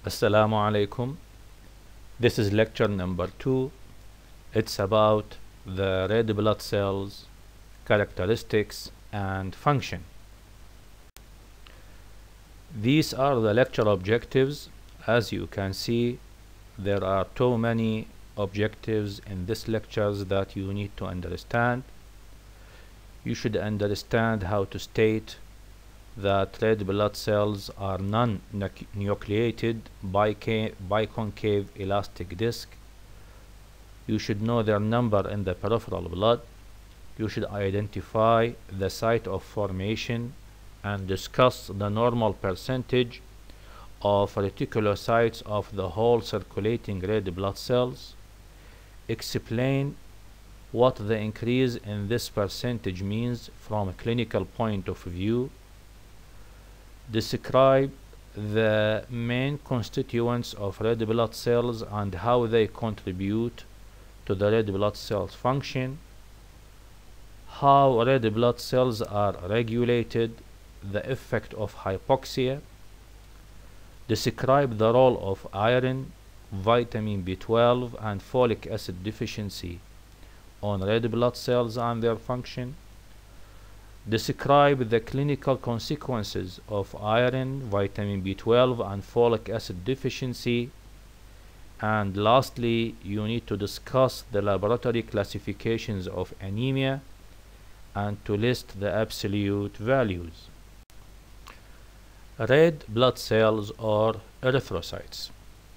Assalamu alaikum. This is lecture number 2. It's about the red blood cells, characteristics and function. These are the lecture objectives. As you can see, there are too many objectives in this lectures that you need to understand. You should understand how to state that red blood cells are non-nucleated biconcave elastic disc. You should know their number in the peripheral blood. You should identify the site of formation and discuss the normal percentage of reticulocytes of the whole circulating red blood cells. Explain what the increase in this percentage means from a clinical point of view. Describe the main constituents of red blood cells and how they contribute to the red blood cells function, how red blood cells are regulated, the effect of hypoxia. Describe the role of iron, vitamin B12 and folic acid deficiency on red blood cells and their function. Describe the clinical consequences of iron, vitamin B12 and folic acid deficiency. And lastly, you need to discuss the laboratory classifications of anemia and to list the absolute values. Red blood cells or erythrocytes.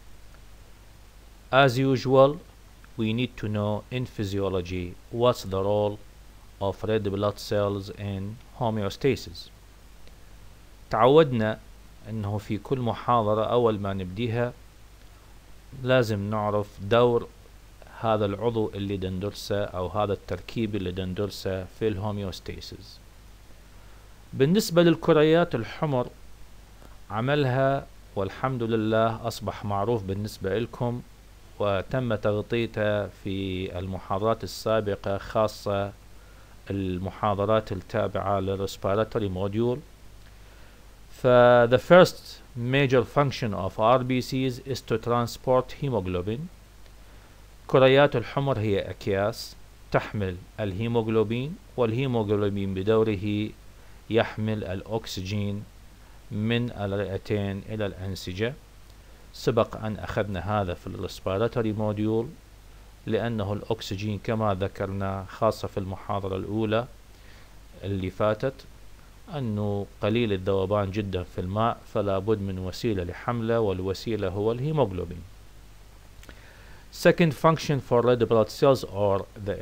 As usual, we need to know in physiology what's the role of red blood cells in homeostasis. تعودنا انه في كل محاضرة اول ما نبديها لازم نعرف دور هذا العضو اللي دندرسه او هذا التركيب اللي دندرسه في الهوميوستاسيس. بالنسبة للكريات الحمر عملها والحمد لله اصبح معروف بالنسبة لكم وتم تغطيته في المحاضرات السابقة خاصة المحاضرات التابعة للريسبيراتوري موديول. The first major function of RBCs is to transport hemoglobin. كريات الحمر هي أكياس تحمل الهيموغلوبين والهيموغلوبين بدوره يحمل الأكسجين من الرئتين إلى الأنسجة. سبق أن أخذنا هذا في الريسبيراتوري موديول لأنه الأكسجين كما ذكرنا خاصة في المحاضرة الأولى اللي فاتت أنه قليل الذوبان جدا في الماء فلا بد من وسيلة لحمله والوسيلة هو الهيموغلوبين. Second function for red blood cells or the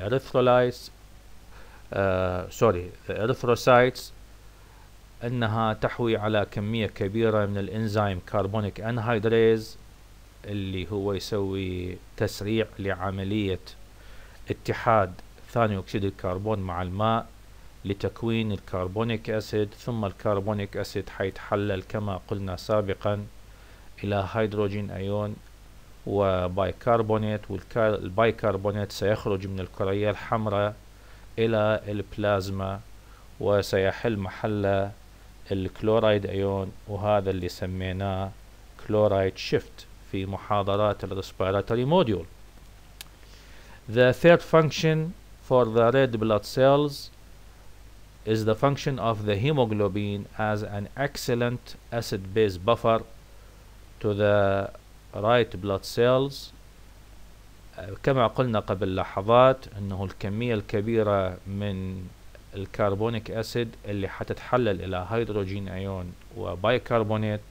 erythrocytes أنها تحوي على كمية كبيرة من الإنزيم كربونيك أنهيدريز اللي هو يسوي تسريع لعملية اتحاد ثاني أكسيد الكربون مع الماء لتكوين الكربونيك أسيد، ثم الكربونيك أسيد حيتحلل كما قلنا سابقا إلى هيدروجين أيون وبايكربونات، والبايكربونات سيخرج من الكرية الحمراء إلى البلازما وسيحل محل الكلورايد أيون، وهذا اللي سميناه كلورايد شيفت في محاضرات الريسبيراتوري موديول. The third function for the red blood cells is the function of the hemoglobin as an excellent acid-base buffer to the red blood cells. كما قلنا قبل لحظات انه الكمية الكبيرة من الكربونيك اسيد اللي حتتحلل الى هيدروجين ايون وبايكربونات،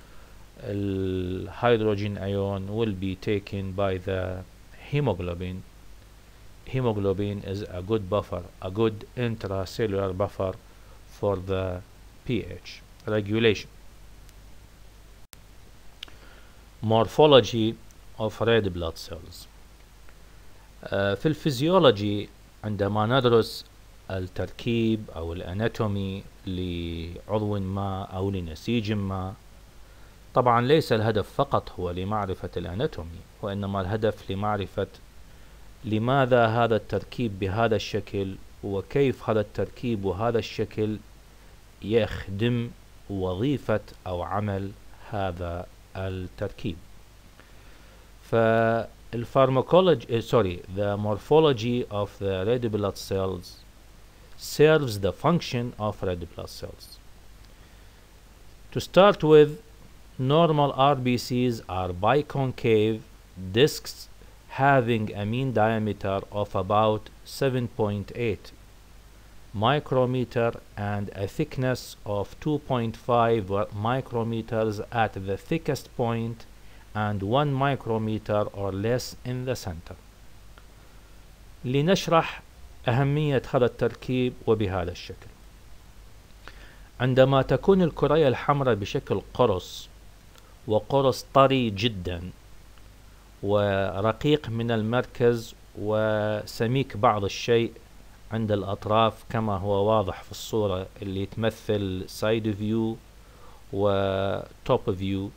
الهيدروجين ion will be taken by the hemoglobin. Hemoglobin is a good buffer, a good intracellular buffer for the pH regulation. Morphology of red blood cells. في الفيزيولوجي عندما ندرس التركيب أو الأناتومي لعضو ما أو لنسيج ما، طبعا ليس الهدف فقط هو لمعرفة الأناتومي، وإنما الهدف لمعرفة لماذا هذا التركيب بهذا الشكل وكيف هذا التركيب وهذا الشكل يخدم وظيفة أو عمل هذا التركيب. فالفارماكولوجي the morphology of the red blood cells serves the function of red blood cells. To start with, normal RBCs are biconcave discs having a mean diameter of about 7.8 micrometer and a thickness of 2.5 micrometers at the thickest point and 1 micrometer or less in the center. لنشرح أهمية هذا التركيب وبهذا الشكل. عندما تكون الكرية الحمراء بشكل قرص، وقرص طري جدا ورقيق من المركز وسميك بعض الشيء عند الأطراف كما هو واضح في الصورة اللي تمثل سايد فيو وتوب فيو،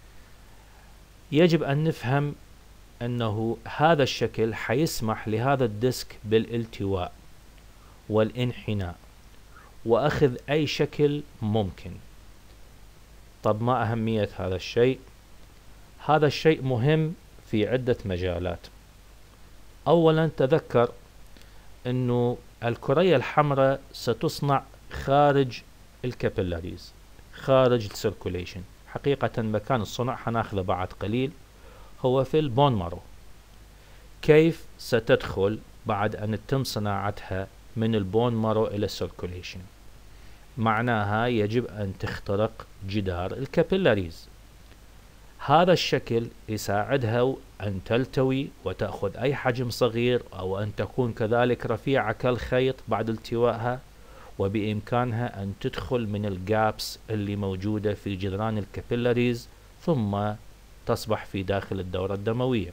يجب أن نفهم أنه هذا الشكل حيسمح لهذا الديسك بالالتواء والانحناء وأخذ أي شكل ممكن. طب ما أهمية هذا الشيء؟ هذا الشيء مهم في عدة مجالات. أولا تذكر أنه الكرية الحمراء ستصنع خارج الكابيلاريز، خارج السيركوليشن. حقيقة مكان الصنع حناخذه بعد قليل هو في البون مارو. كيف ستدخل بعد أن يتم صناعتها من البون مارو إلى السيركوليشن؟ معناها يجب أن تخترق جدار الكابيلاريز. هذا الشكل يساعدها أن تلتوي وتأخذ أي حجم صغير أو أن تكون كذلك رفيعة كالخيط بعد التوائها، وبإمكانها أن تدخل من الجابس اللي موجودة في جدران الكابيلاريز ثم تصبح في داخل الدورة الدموية.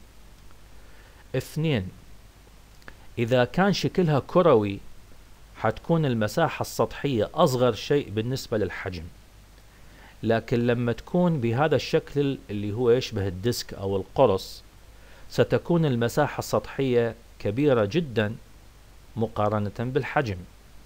2. إذا كان شكلها كروي حتكون المساحة السطحية أصغر شيء بالنسبة للحجم، لكن لما تكون بهذا الشكل اللي هو يشبه الديسك أو القرص ستكون المساحة السطحية كبيرة جدا مقارنة بالحجم،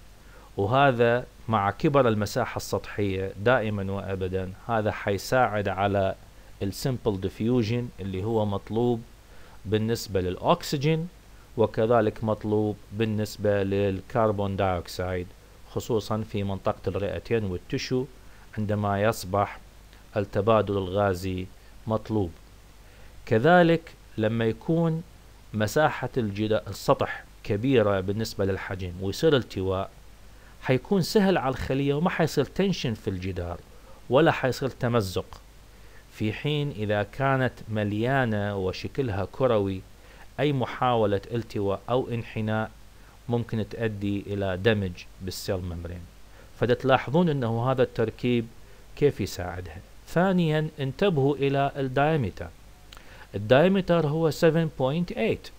وهذا مع كبر المساحة السطحية دائما وأبدا هذا حيساعد على السيمبل ديفيوجن اللي هو مطلوب بالنسبة للأكسجين وكذلك مطلوب بالنسبة للكربون دايوكسيد، خصوصا في منطقة الرئتين والتشو عندما يصبح التبادل الغازي مطلوب. كذلك لما يكون مساحة السطح كبيرة بالنسبة للحجم ويصير التواء حيكون سهل على الخلية وما حيصير تنشن في الجدار ولا حيصير تمزق، في حين إذا كانت مليانة وشكلها كروي أي محاولة التواء أو انحناء ممكن تؤدي إلى دمج بالسيل ممبرين. فتلاحظون أنه هذا التركيب كيف يساعدها. ثانيا انتبهوا إلى الدايمتر. الدايمتر هو 7.8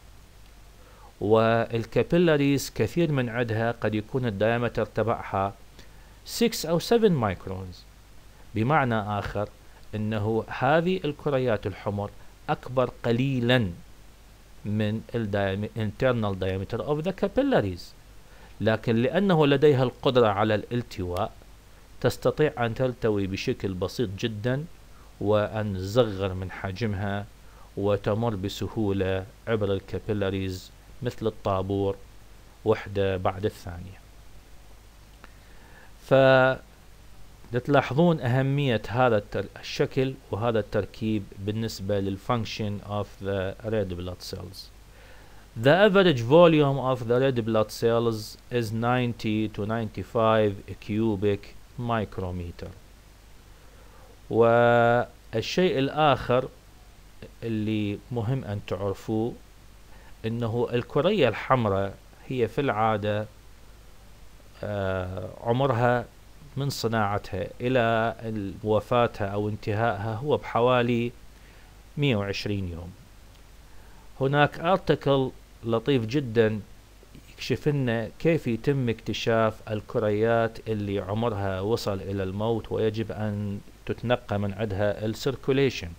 والكابيلاريز كثير من عندها قد يكون الدايمتر تبعها 6 أو 7 مايكرونز. بمعنى آخر أنه هذه الكريات الحمر أكبر قليلا من internal diameter of the capillaries، لكن لأنه لديها القدرة على الالتواء تستطيع أن تلتوي بشكل بسيط جدا وأن تصغر من حجمها وتمر بسهولة عبر الكابيلاريز مثل الطابور وحدة بعد الثانية. فتلاحظون أهمية هذا الشكل وهذا التركيب بالنسبة للfunction of the red blood cells. The average volume of the red blood cells is 90 to 95 cubic micrometer. والشيء الآخر اللي مهم أن تعرفوه إنه الكرية الحمراء هي في العادة عمرها من صناعتها إلى وفاتها أو انتهائها هو بحوالي 120 يوم. هناك ارتكل لطيف جدا يكشف لنا كيف يتم اكتشاف الكريات اللي عمرها وصل إلى الموت ويجب أن تتنقى من عندها السيركوليشن.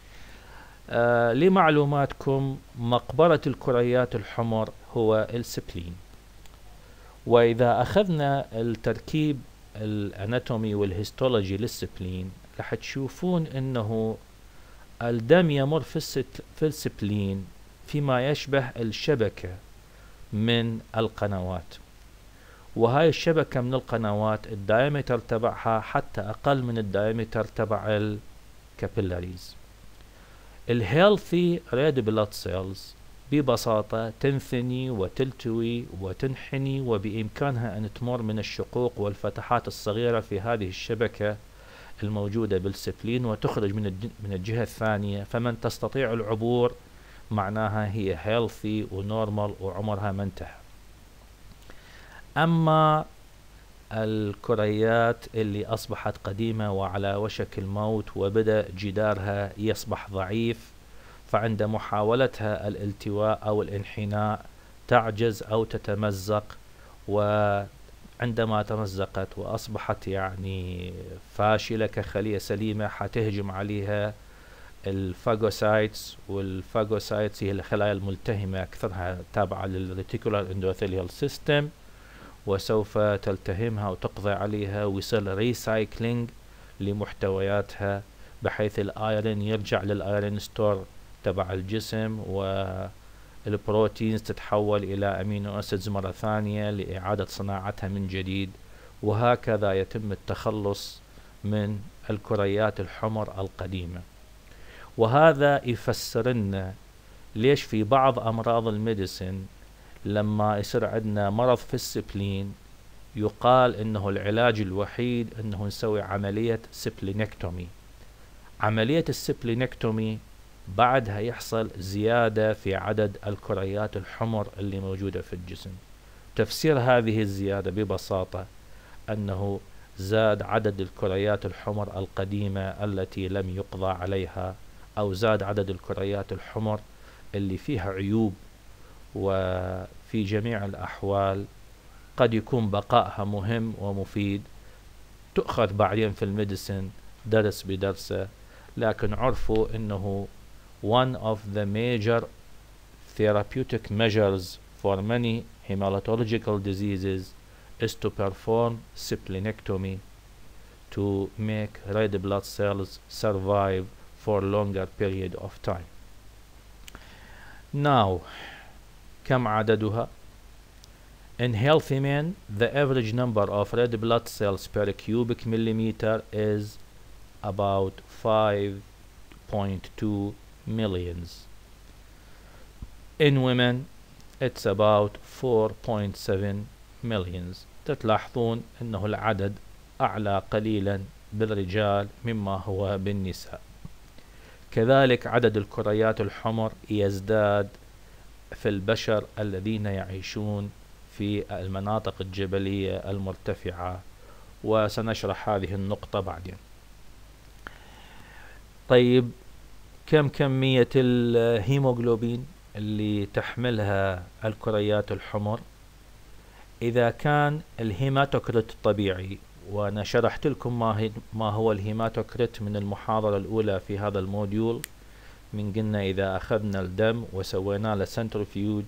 لمعلوماتكم مقبرة الكريات الحمر هو السبلين. وإذا أخذنا التركيب الأناتومي والهيستولوجي للسبلين راح تشوفون أنه الدم يمر في السبلين فيما يشبه الشبكة من القنوات، وهاي الشبكة من القنوات الدايمتر تبعها حتى أقل من الدايمتر تبع الكابيلاريز. الهيلثي ريد بلاد سيلز ببساطة تنثني وتلتوي وتنحني، وبإمكانها أن تمر من الشقوق والفتحات الصغيرة في هذه الشبكة الموجودة بالسبلين وتخرج من الجهة الثانية، فمن تستطيع العبور معناها هي هيلثي ونورمال وعمرها ما انتهى. أما الكريات اللي أصبحت قديمة وعلى وشك الموت وبدأ جدارها يصبح ضعيف، فعند محاولتها الالتواء أو الانحناء تعجز أو تتمزق، وعندما تمزقت وأصبحت يعني فاشلة كخلية سليمة حتهجم عليها الفاجوسايتس، والفاجوسايتس هي الخلايا الملتهمة أكثرها تابعة للريتيكولار اندوثيليال سيستم، وسوف تلتهمها وتقضي عليها ويصير ريسايكلينج لمحتوياتها، بحيث الايرين يرجع للايرين ستور تبع الجسم، والبروتينز تتحول الى امينو اسيدز مرة ثانية لإعادة صناعتها من جديد، وهكذا يتم التخلص من الكريات الحمر القديمة. وهذا يفسر لنا ليش في بعض أمراض الميديسن لما يصير عندنا مرض في السبلين يقال إنه العلاج الوحيد إنه نسوي عملية سبلينكتومي. عملية السبلينكتومي بعدها يحصل زيادة في عدد الكريات الحمر اللي موجودة في الجسم. تفسير هذه الزيادة ببساطة أنه زاد عدد الكريات الحمر القديمة التي لم يقضى عليها، أو زاد عدد الكريات الحمر اللي فيها عيوب، وفي جميع الأحوال قد يكون بقائها مهم ومفيد، تؤخذ بعدين في الميديسن درس بدرسه، لكن عرفوا أنه one of the major therapeutic measures for many hematological diseases is to perform splenectomy to make red blood cells survive for longer period of time. Now, كم عددها؟ In healthy men, the average number of red blood cells per cubic millimeter is about 5.2 millions. In women, it's about 4.7 millions. تلاحظون أنه العدد أعلى قليلا بالرجال مما هو بالنساء. كذلك عدد الكريات الحمر يزداد في البشر الذين يعيشون في المناطق الجبلية المرتفعة، وسنشرح هذه النقطة بعدين. طيب، كم كمية الهيموغلوبين اللي تحملها الكريات الحمر؟ إذا كان الهيماتوكريت طبيعي، وأنا شرحت لكم ما هو الهيماتوكريت من المحاضرة الأولى في هذا الموديول، من قلنا إذا أخذنا الدم وسوينا له سنترفيوج،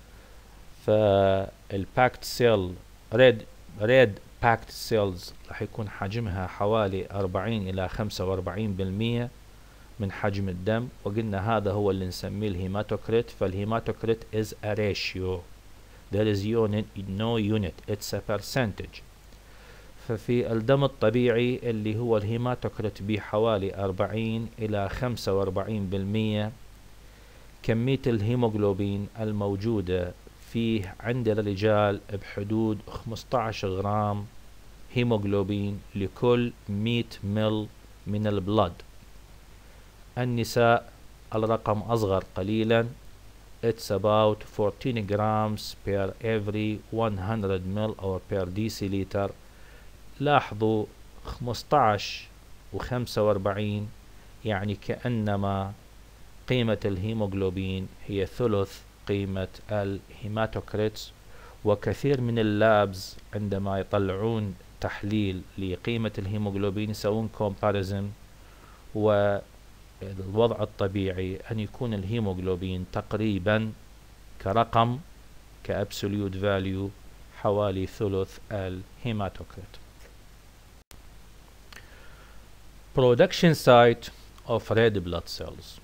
فالباكت سيل ريد باكت سيلز راح يكون حجمها حوالي 40 إلى 45% من حجم الدم، وقلنا هذا هو اللي نسميه الهيماتوكريت. فالهيماتوكريت is a ratio, there is no unit, it's a percentage. ففي الدم الطبيعي اللي هو الهيماتوكريت بحوالي 40 إلى 45%، كمية الهيموغلوبين الموجودة فيه عند الرجال بحدود 15 غرام هيموغلوبين لكل 100 مل من البلد. النساء الرقم أصغر قليلا، it's about 14 grams per every 100 ml or per deciliter. لاحظوا 15 و45 يعني كأنما قيمة الهيموغلوبين هي ثلث قيمة الهيماتوكريتس. وكثير من اللابز عندما يطلعون تحليل لقيمة الهيموغلوبين يسوون كومباريزن، والوضع الطبيعي أن يكون الهيموغلوبين تقريبا كرقم كأبسوليوت فاليو حوالي ثلث الهيماتوكريت. Production site of red blood cells.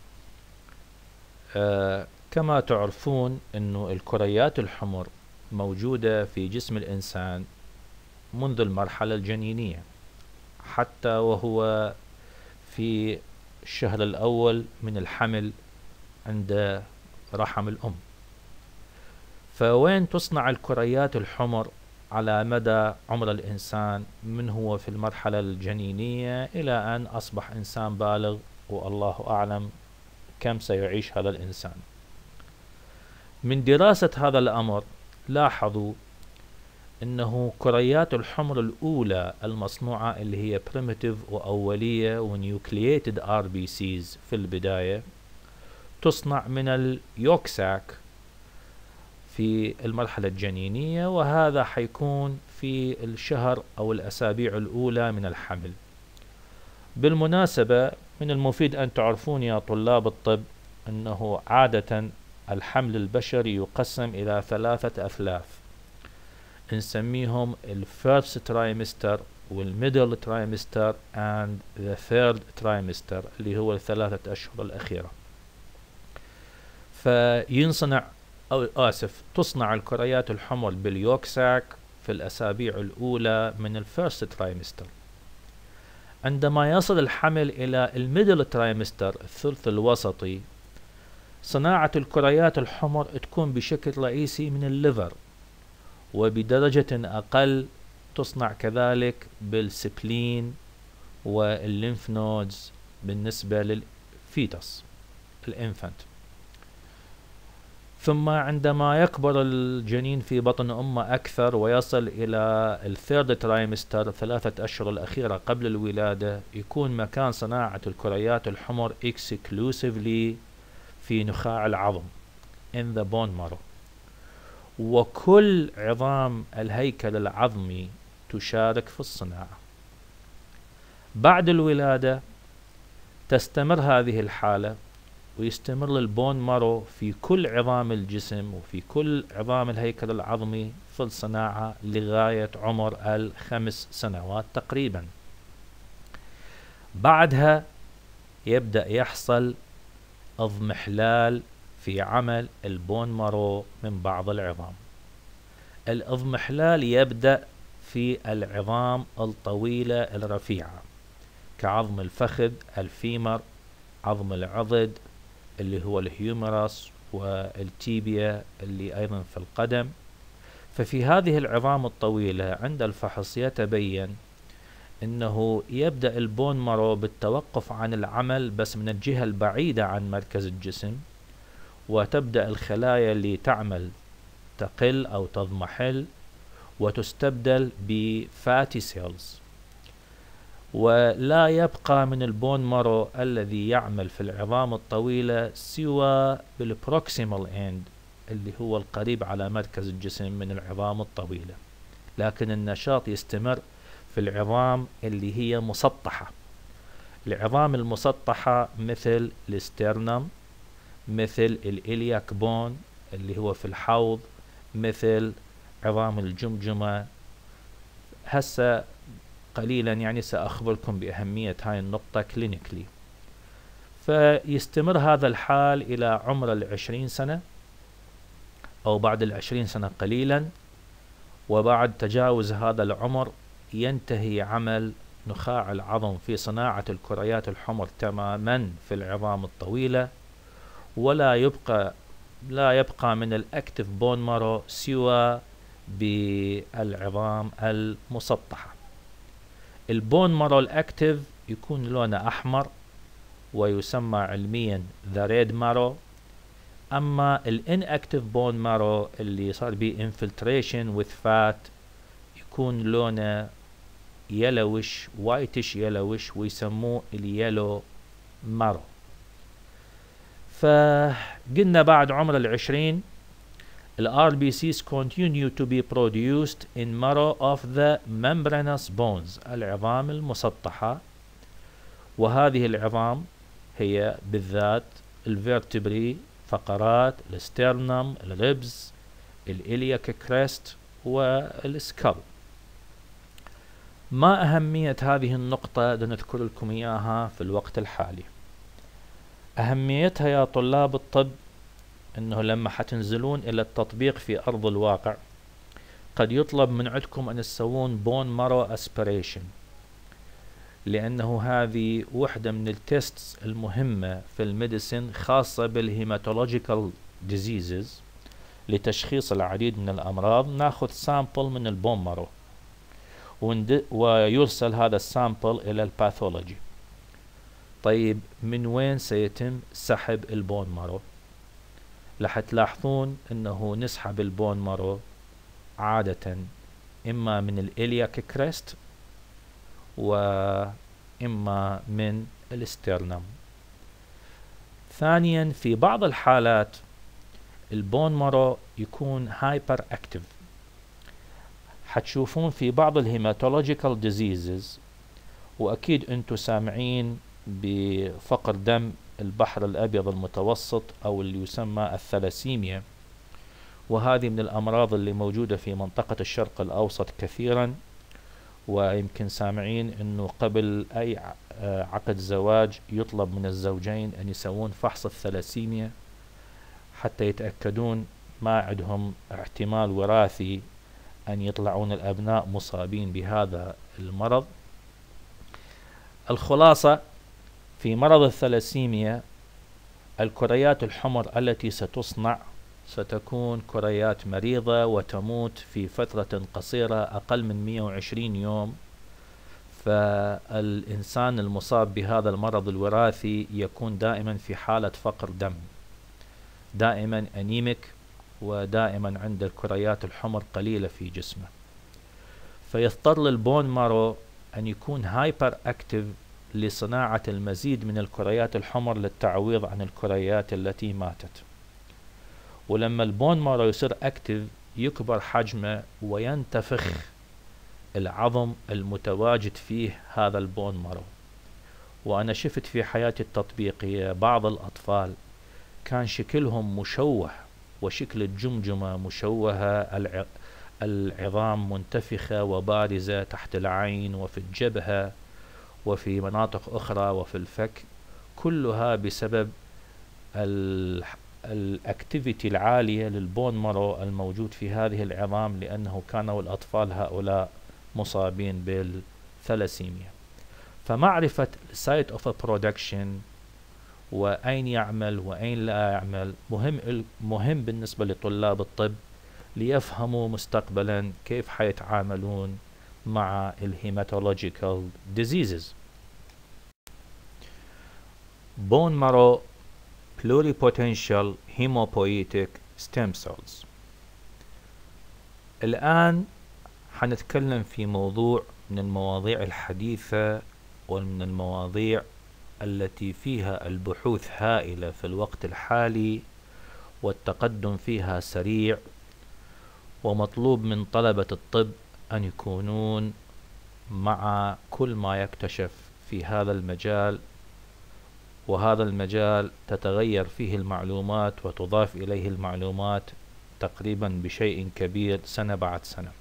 كما تعرفون انه الكريات الحمر موجودة في جسم الانسان منذ المرحلة الجنينية، حتى وهو في الشهر الاول من الحمل عند رحم الام. فوين تصنع الكريات الحمر على مدى عمر الانسان من هو في المرحلة الجنينية الى ان اصبح انسان بالغ، والله اعلم كم سيعيش هذا الإنسان. من دراسة هذا الأمر لاحظوا أنه كريات الحمر الأولى المصنوعة اللي هي primitive وأولية ونيوكلييتد RBCs في البداية تصنع من اليوكساك في المرحلة الجنينية، وهذا حيكون في الشهر أو الأسابيع الأولى من الحمل. بالمناسبة من المفيد أن تعرفون يا طلاب الطب أنه عادة الحمل البشري يقسم إلى 3 أثلاث نسميهم الفيرست ترايمستر والميدل ترايمستر and the third trimester اللي هو 3 أشهر الأخيرة. تصنع الكريات الحمر باليوكساك في الأسابيع الأولى من الفيرست ترايمستر. عندما يصل الحمل إلى الميدل ترايمستر الثلث الوسطي، صناعة الكريات الحمر تكون بشكل رئيسي من الليفر، وبدرجة أقل تصنع كذلك بالسبلين والليمف نودز بالنسبة للفيتس الانفانت. ثم عندما يكبر الجنين في بطن أمه أكثر ويصل إلى الثيرد ترايمستر 3 أشهر الأخيرة قبل الولادة، يكون مكان صناعة الكريات الحمر exclusively في نخاع العظم in the bone marrow، وكل عظام الهيكل العظمي تشارك في الصناعة. بعد الولادة تستمر هذه الحالة ويستمر البون مارو في كل عظام الجسم وفي كل عظام الهيكل العظمي في الصناعة لغاية عمر 5 سنوات تقريبا. بعدها يبدأ يحصل اضمحلال في عمل البون مارو من بعض العظام. الاضمحلال يبدأ في العظام الطويلة الرفيعة كعظم الفخذ الفيمر، عظم العضد اللي هو الهيومرس، والتيبيا اللي أيضا في القدم. ففي هذه العظام الطويلة عند الفحص يتبين أنه يبدأ البون مارو بالتوقف عن العمل بس من الجهة البعيدة عن مركز الجسم، وتبدأ الخلايا اللي تعمل تقل أو تضمحل وتستبدل بفاتي سيلز، ولا يبقى من البون مارو الذي يعمل في العظام الطويلة سوى بالبروكسيمال اند اللي هو القريب على مركز الجسم من العظام الطويلة، لكن النشاط يستمر في العظام اللي هي مسطحة. العظام المسطحة مثل الاسترنم، مثل الإلياك بون اللي هو في الحوض، مثل عظام الجمجمة. هسه قليلا يعني سأخبركم بأهمية هاي النقطة كلينيكلي. فيستمر هذا الحال إلى عمر 20 سنة أو بعد 20 سنة قليلا، وبعد تجاوز هذا العمر ينتهي عمل نخاع العظم في صناعة الكريات الحمر تماما في العظام الطويلة، ولا يبقى من الأكتف بون مارو سوى بالعظام المسطحة. البون مارو الأكتف يكون لونه أحمر ويسمى علميا the red marrow، أما الانأكتف بون مارو اللي صار به infiltration with fat يكون لونه يلوش وايتش يلوش ويسموه اليلو مارو. فقلنا بعد عمر 20 ال RBCs continue to be produced in marrow of the membranous bones العظام المسطحة، وهذه العظام هي بالذات الفيرتبري فقرات الاسترنم، الريبز، الإلياك كريست والسكال. ما أهمية هذه النقطة لنذكر لكم إياها في الوقت الحالي؟ أهميتها يا طلاب الطب أنه لما حتنزلون إلى التطبيق في أرض الواقع قد يطلب من عندكم أن تسوون بون مارو اسبريشن، لأنه هذه وحدة من التيستس المهمة في الميديسين خاصة بالهيماتولوجيكال ديزيزز. لتشخيص العديد من الأمراض ناخذ سامبل من البون مارو ويرسل هذا السامبل إلى الباثولوجي. طيب من وين سيتم سحب البون مارو؟ رح تلاحظون أنه نسحب البون مارو عادة إما من الإلياك كريست وإما من الاسترنم. ثانيا في بعض الحالات البون مارو يكون هايبر اكتف. حتشوفون في بعض الهيماتولوجيكال ديزيزز، وأكيد أنتم سامعين بفقر دم البحر الأبيض المتوسط أو اللي يسمى الثلاسيميا، وهذه من الأمراض اللي موجودة في منطقة الشرق الأوسط كثيرا. ويمكن سامعين أنه قبل أي عقد زواج يطلب من الزوجين أن يسوون فحص الثلاسيميا حتى يتأكدون ما عندهم احتمال وراثي أن يطلعون الأبناء مصابين بهذا المرض. الخلاصة في مرض الثلاسيميا الكريات الحمر التي ستصنع ستكون كريات مريضة وتموت في فترة قصيرة أقل من 120 يوم. فالإنسان المصاب بهذا المرض الوراثي يكون دائما في حالة فقر دم، دائما أنيميك، ودائما عند الكريات الحمر قليلة في جسمه. فيضطر البون مارو أن يكون هايبر أكتف لصناعة المزيد من الكريات الحمر للتعويض عن الكريات التي ماتت. ولما البون مارو يصير أكتف يكبر حجمه وينتفخ العظم المتواجد فيه هذا البون مارو. وأنا شفت في حياتي التطبيقية بعض الأطفال كان شكلهم مشوه، وشكل الجمجمة مشوهة، العظام منتفخة وبارزة تحت العين وفي الجبهة وفي مناطق أخرى وفي الفك، كلها بسبب الأكتيفيتي العالية للبون مارو الموجود في هذه العظام، لأنه كانوا الأطفال هؤلاء مصابين بالثلاسيميا. فمعرفة site of production وأين يعمل وأين لا يعمل مهم بالنسبة لطلاب الطب ليفهموا مستقبلا كيف حيتعاملون مع الهيماتولوجيكال ديزيزز. bone marrow pluripotential hematopoietic stem cells. الآن حنتكلم في موضوع من المواضيع الحديثة ومن المواضيع التي فيها البحوث هائلة في الوقت الحالي والتقدم فيها سريع، ومطلوب من طلبة الطب أن يكونون مع كل ما يكتشف في هذا المجال. وهذا المجال تتغير فيه المعلومات وتضاف إليه المعلومات تقريبا بشيء كبير سنة بعد سنة.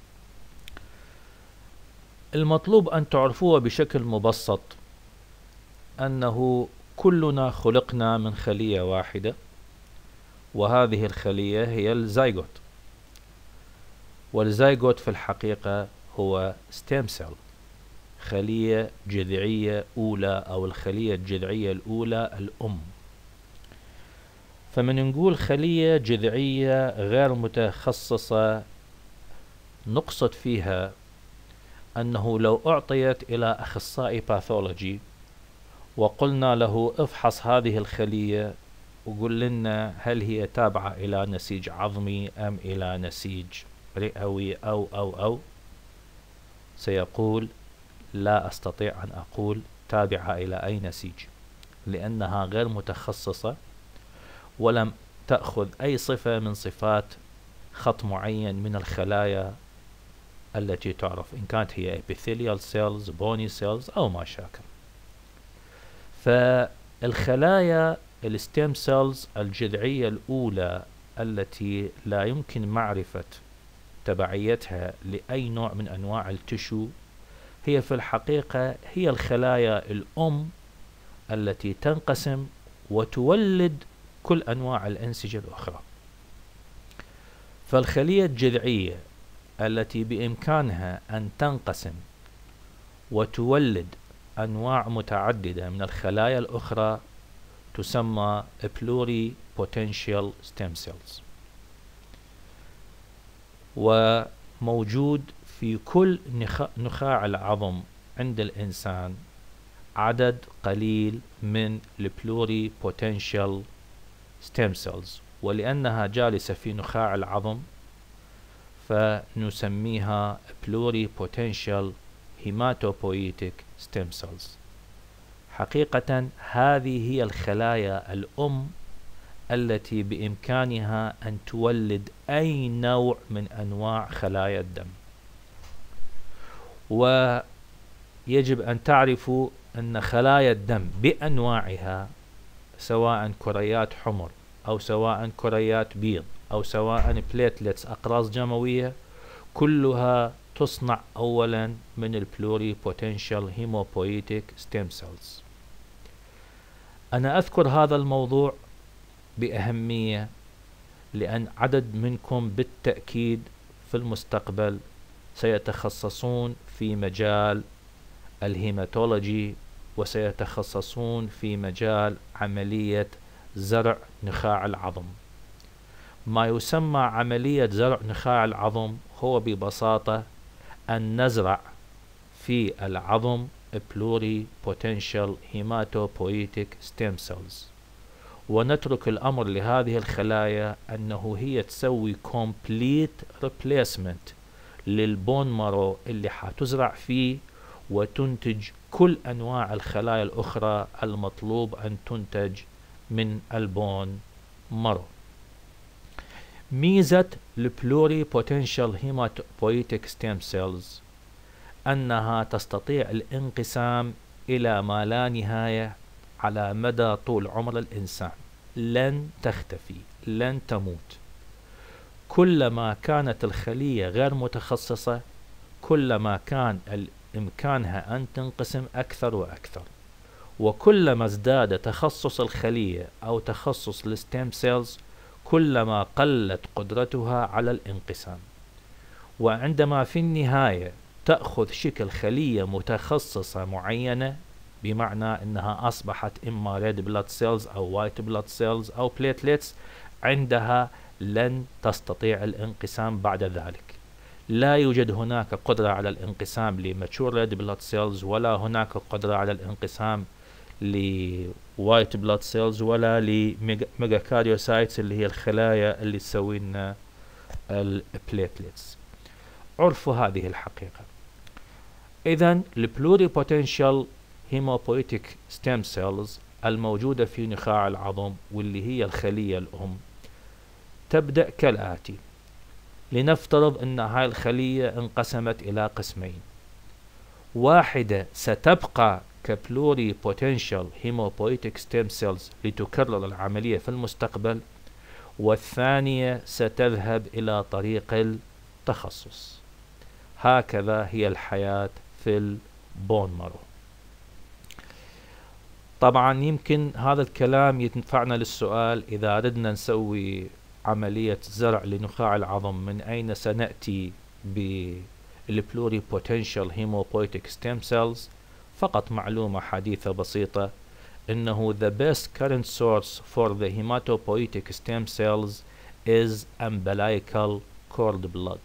المطلوب أن تعرفوه بشكل مبسط أنه كلنا خلقنا من خلية واحدة، وهذه الخلية هي الزيغوت. والزيغوت في الحقيقة هو ستيم سيل، خلية جذعية أولى، أو الخلية الجذعية الأولى الأم. فمن نقول خلية جذعية غير متخصصة نقصد فيها أنه لو أعطيت إلى أخصائي باثولوجي وقلنا له افحص هذه الخلية وقل لنا هل هي تابعة إلى نسيج عظمي أم إلى نسيج رئوي أو سيقول لا أستطيع أن أقول تابعة إلى أي نسيج، لأنها غير متخصصة ولم تأخذ أي صفة من صفات خط معين من الخلايا التي تعرف، إن كانت هي epithelial cells bony cells أو ما شاكل. فالخلايا الستيم سيلز الجذعية الأولى التي لا يمكن معرفة تبعيتها لأي نوع من أنواع التشو هي في الحقيقة هي الخلايا الأم التي تنقسم وتولد كل أنواع الأنسجة الأخرى. فالخلية الجذعية التي بإمكانها أن تنقسم وتولد أنواع متعددة من الخلايا الأخرى تسمى pluripotential stem cells، وموجود في كل نخاع العظم عند الإنسان عدد قليل من pluripotential stem cells، ولأنها جالسة في نخاع العظم فنسميها pluripotential hematopoietic stem cells. حقيقة هذه هي الخلايا الأم التي بإمكانها أن تولد أي نوع من أنواع خلايا الدم. ويجب أن تعرفوا أن خلايا الدم بأنواعها، سواء كريات حمر أو سواء كريات بيض أو سواء بليتلتس أقراص دموية، كلها تصنع أولا من pluripotential hematopoietic stem cells. أنا أذكر هذا الموضوع بأهمية لأن عدد منكم بالتأكيد في المستقبل سيتخصصون في مجال الهيماتولوجي وسيتخصصون في مجال عملية زرع نخاع العظم. ما يسمى عملية زرع نخاع العظم هو ببساطة أن نزرع في العظم pluripotential hematopoietic stem cells، ونترك الأمر لهذه الخلايا أنه هي تسوي complete replacement للبون مارو اللي حتزرع فيه وتنتج كل أنواع الخلايا الأخرى المطلوب أن تنتج من البون مارو. ميزة pluripotential hematopoietic stem cells أنها تستطيع الانقسام إلى ما لا نهاية على مدى طول عمر الإنسان، لن تختفي، لن تموت. كلما كانت الخلية غير متخصصة كلما كان إمكانها أن تنقسم أكثر وأكثر، وكلما ازداد تخصص الخلية أو تخصص الستيم سيلز كلما قلت قدرتها على الانقسام. وعندما في النهاية تأخذ شكل خلية متخصصة معينة، بمعنى أنها أصبحت إما red blood cells أو white blood cells أو platelets، عندها لن تستطيع الانقسام بعد ذلك. لا يوجد هناك قدرة على الانقسام لmature red blood cells، ولا هناك قدرة على الانقسام لwhite blood cells، ولا لميجاكاريوسايتس اللي هي الخلايا اللي تسوي لنا البليتلتس. عرفوا هذه الحقيقة. إذن البلوريبوتنشال هيموبويتيك ستيم سيلز الموجودة في نخاع العظم واللي هي الخلية الأم تبدأ كالآتي. لنفترض أن هاي الخلية انقسمت إلى قسمين، واحدة ستبقى كبلوريبوتنشال هيموبويتيك ستيم سيلز لتكرر العملية في المستقبل، والثانية ستذهب إلى طريق التخصص. هكذا هي الحياة في البون مارو. طبعا يمكن هذا الكلام ينفعنا للسؤال، إذا أردنا نسوي عملية زرع لنخاع العظم من أين سنأتي بالpluripotential hematopoietic stem cells؟ فقط معلومة حديثة بسيطة، إنه the best current source for the hematopoietic stem cells is umbilical cord blood.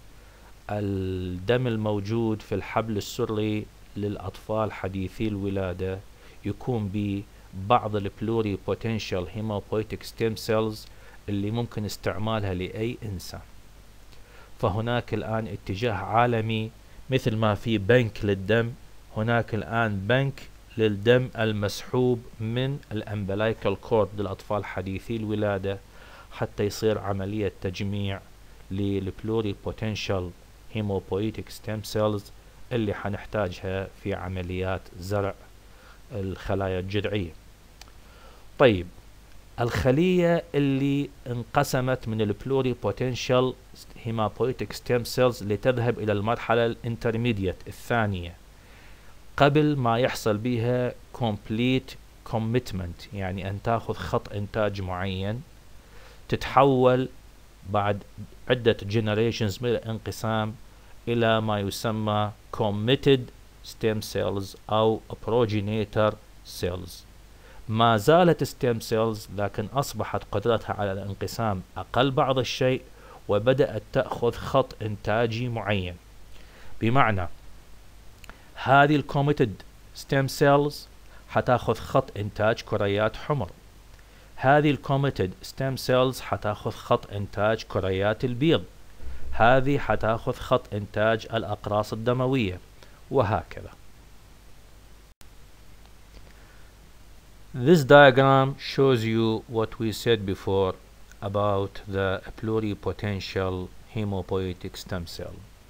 الدم الموجود في الحبل السري للأطفال حديثي الولادة يكون ببعض pluripotential hematopoietic stem cells اللي ممكن استعمالها لأي إنسان. فهناك الآن اتجاه عالمي، مثل ما في بنك للدم هناك الآن بنك للدم المسحوب من الأمبلايكال كورد للأطفال حديثي الولادة، حتى يصير عملية تجميع للpluripotential hematopoietic stem cells اللي حنحتاجها في عمليات زرع الخلايا الجذعية. طيب، الخلية اللي انقسمت من pluripotential hematopoietic stem cells لتذهب إلى المرحلة الانترميديت الثانية، قبل ما يحصل بها complete commitment، يعني أن تأخذ خط إنتاج معين تتحول بعد عدة generations من الانقسام إلى ما يسمى committed stem cells أو progenitor cells. ما زالت stem cells لكن أصبحت قدرتها على الانقسام أقل بعض الشيء، وبدأت تأخذ خط إنتاجي معين. بمعنى هذه committed stem cells حتاخذ خط إنتاج كريات حمر، هذه committed stem cells حتاخذ خط إنتاج كريات البيض، هذه حتاخذ خط إنتاج الأقراص الدموية، وهكذا. This diagram shows you what we said before about the pluripotential hemopoietic stem cell.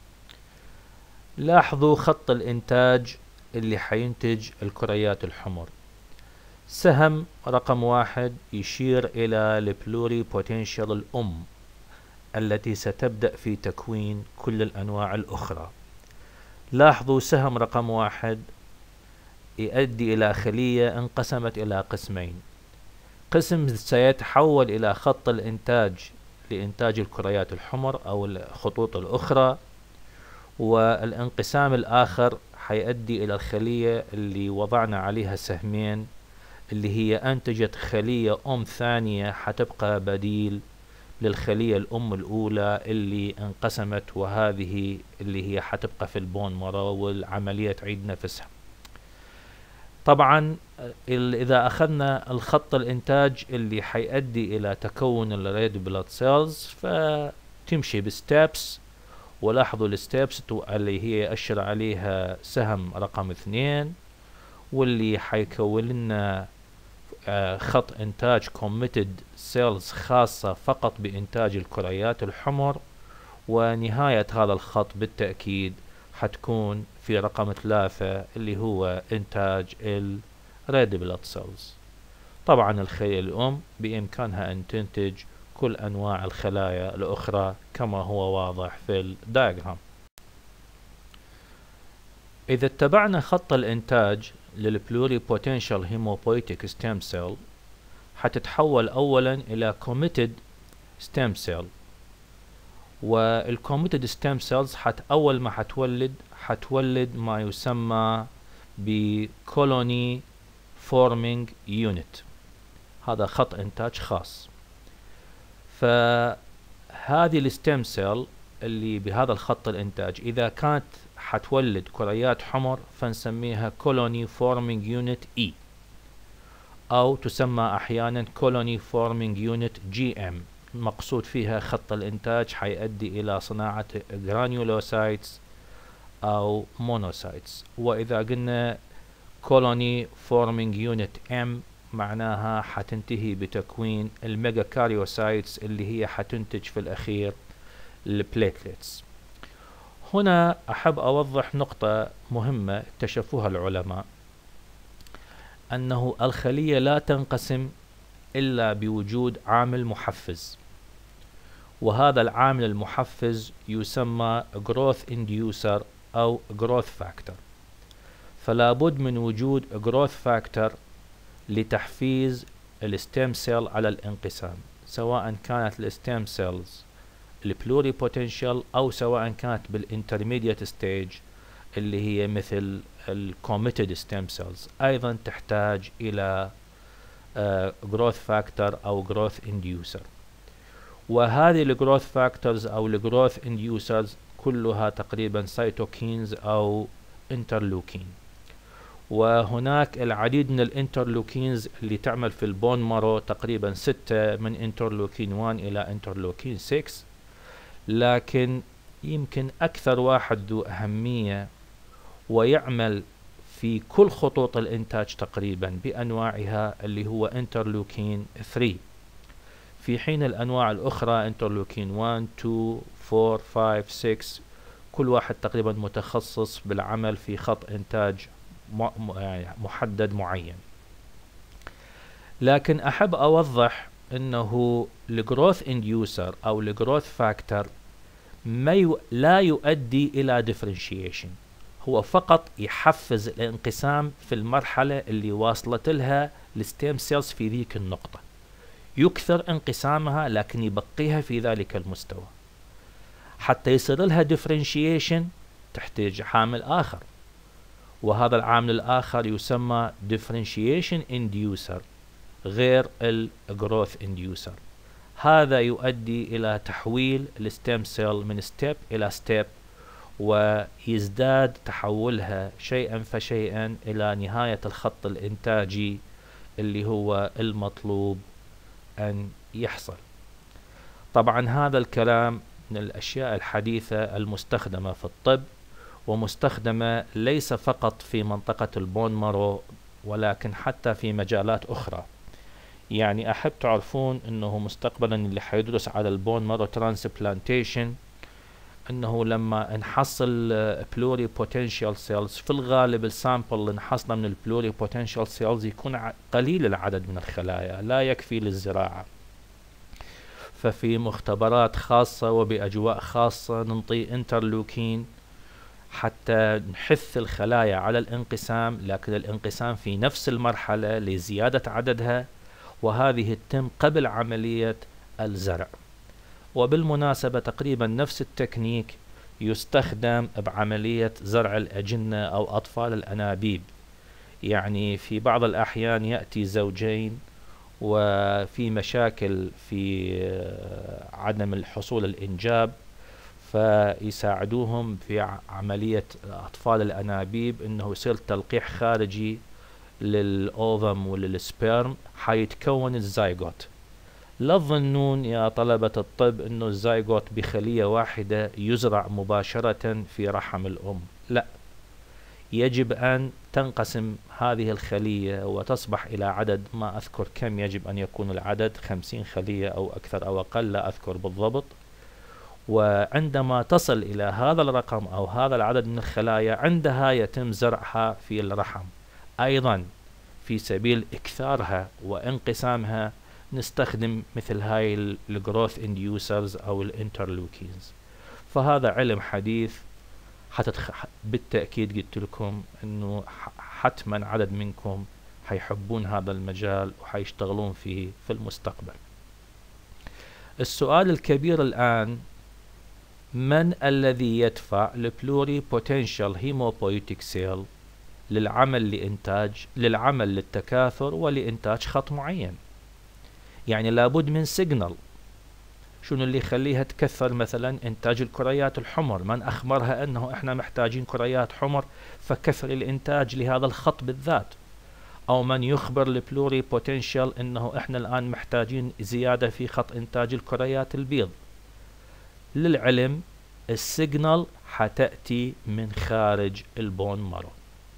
لاحظوا خط الإنتاج اللي حينتج الكريات الحمر. سهم رقم 1 يشير إلى البلوريبوتنشال الأم التي ستبدأ في تكوين كل الأنواع الأخرى. لاحظوا سهم رقم 1 يؤدي إلى خلية انقسمت إلى قسمين، قسم سيتحول إلى خط الإنتاج لإنتاج الكريات الحمر أو الخطوط الأخرى، والانقسام الآخر حيؤدي إلى الخلية اللي وضعنا عليها سهمين، اللي هي أنتجت خلية أم ثانية حتبقى بديل للخلية الأم الأولى اللي انقسمت، وهذه اللي هي حتبقى في البون مارو والعملية تعيد نفسها. طبعا إذا أخذنا الخط الإنتاج اللي حيؤدي إلى تكون الريد بلاد سيلز فتمشي بستابس، ولاحظوا الستابس اللي هي أشر عليها سهم رقم 2، واللي حيكون لنا خط إنتاج committed cells خاصة فقط بإنتاج الكريات الحمر، ونهاية هذا الخط بالتأكيد حتكون في رقم 3 اللي هو إنتاج red blood cells. طبعا الخلية الأم بإمكانها أن تنتج كل أنواع الخلايا الأخرى كما هو واضح في الدايجرام. إذا اتبعنا خط الإنتاج للبلوريبوتنشال هيموبويتيك ستيم سيل حتتحول أولا إلى committed stem cell، والcommitted stem cells أول ما حتولد ما يسمى بcolony forming unit، هذا خط إنتاج خاص. فهذه الستيم سيل اللي بهذا الخط الإنتاج إذا كانت حتولد كريات حمر فنسميها colony forming unit E، أو تسمى أحيانا colony forming unit GM. مقصود فيها خط الإنتاج حيؤدي إلى صناعة granulocytes أو monocytes. وإذا قلنا colony forming unit M معناها حتنتهي بتكوين الميجا كاريوسايتس اللي هي حتنتج في الأخير البليتلتس. هنا أحب أوضح نقطة مهمة اكتشفوها العلماء، أنه الخلية لا تنقسم إلا بوجود عامل محفز، وهذا العامل المحفز يسمى growth inducer أو growth factor. فلا بد من وجود growth factor لتحفيز الستيم سيل على الانقسام، سواء كانت الستيم سيلز البلوريبوتنشال أو سواء كانت بالانترميديت ستيج اللي هي مثل الكوميتد ستيم سيلز، أيضا تحتاج إلى growth factor أو growth inducer. وهذه الجروث فاكتورز أو الجروث inducers كلها تقريبا سيتوكينز أو انترلوكين، وهناك العديد من الانترلوكينز اللي تعمل في البون مارو، تقريبا 6 من انترلوكين 1 إلى انترلوكين 6، لكن يمكن أكثر واحد ذو أهمية ويعمل في كل خطوط الإنتاج تقريبا بأنواعها اللي هو انترلوكين 3، في حين الأنواع الأخرى انترلوكين 1 2 4 5 6 كل واحد تقريبا متخصص بالعمل في خط إنتاج محدد معين. لكن أحب أوضح أنه الجروث انديوسر أو الجروث فاكتور لا يؤدي إلى differentiation، هو فقط يحفز الانقسام في المرحلة اللي واصلت لها الستيم سيلز في ذيك النقطة، يكثر انقسامها لكن يبقيها في ذلك المستوى. حتى يصير لها differentiation تحتاج عامل آخر، وهذا العامل الآخر يسمى differentiation inducer غير الجروث inducer. هذا يؤدي إلى تحويل الستيم سيل من ستيب إلى ستيب، ويزداد تحولها شيئا فشيئا إلى نهاية الخط الإنتاجي اللي هو المطلوب أن يحصل. طبعا هذا الكلام من الأشياء الحديثة المستخدمة في الطب، ومستخدمة ليس فقط في منطقة البون مارو ولكن حتى في مجالات أخرى. يعني أحب تعرفون أنه مستقبلا اللي حيدرس على البون مارو ترانسبلانتيشن، أنه لما نحصل بلوري بوتنشال سيلز، في الغالب السامبل اللي نحصله من البلوري بوتنشال سيلز يكون قليل العدد من الخلايا، لا يكفي للزراعة. ففي مختبرات خاصة وبأجواء خاصة ننطي انترلوكين حتى نحث الخلايا على الانقسام، لكن الانقسام في نفس المرحلة لزيادة عددها، وهذه تتم قبل عملية الزرع. وبالمناسبة تقريبا نفس التكنيك يستخدم بعملية زرع الأجنة أو أطفال الأنابيب. يعني في بعض الأحيان يأتي زوجين وفي مشاكل في عدم الحصول الإنجاب، فيساعدوهم في عملية أطفال الأنابيب إنه يصير تلقيح خارجي للأوفم وللسبيرم حيتكون الزايغوت. لا تظنون يا طلبة الطب إنه الزايغوت بخلية واحدة يزرع مباشرة في رحم الأم، لا، يجب أن تنقسم هذه الخلية وتصبح إلى عدد، ما أذكر كم يجب أن يكون العدد، 50 خلية أو أكثر أو أقل، لا أذكر بالضبط. وعندما تصل إلى هذا الرقم أو هذا العدد من الخلايا عندها يتم زرعها في الرحم. أيضا في سبيل إكثارها وانقسامها نستخدم مثل هاي الجروث انديوسرز أو الانترلوكينز. فهذا علم حديث، بالتأكيد قلت لكم أنه حتما عدد منكم حيحبون هذا المجال وحيشتغلون فيه في المستقبل. السؤال الكبير الآن، من الذي يدفع البلوري بوتنشال هيموبويتيك سيل للعمل للتكاثر ولإنتاج خط معين؟ يعني لابد من سيجنال. شنو اللي يخليها تكثر؟ مثلا إنتاج الكريات الحمر، من أخبرها أنه إحنا محتاجين كريات حمر فكثر الإنتاج لهذا الخط بالذات؟ أو من يخبر البلوري بوتنشال أنه إحنا الآن محتاجين زيادة في خط إنتاج الكريات البيض؟ للعلم السيجنال حتأتي من خارج البون مارو.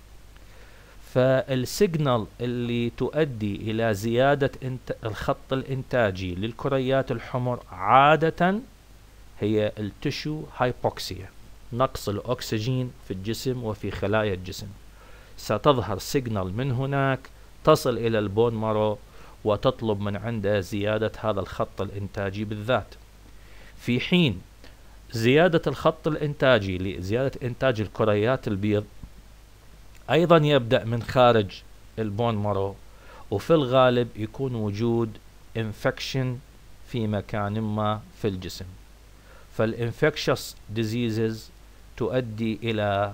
فالسيجنال اللي تؤدي إلى زيادة الخط الإنتاجي للكريات الحمر عادة هي التشو هايبوكسيا، نقص الأكسجين في الجسم وفي خلايا الجسم. ستظهر سيجنال من هناك تصل إلى البون مارو وتطلب من عنده زيادة هذا الخط الإنتاجي بالذات. في حين زيادة الخط الإنتاجي لزيادة إنتاج الكريات البيض أيضا يبدأ من خارج البون مارو، وفي الغالب يكون وجود انفكشن في مكان ما في الجسم. فالانفكشس ديزيزز تؤدي إلى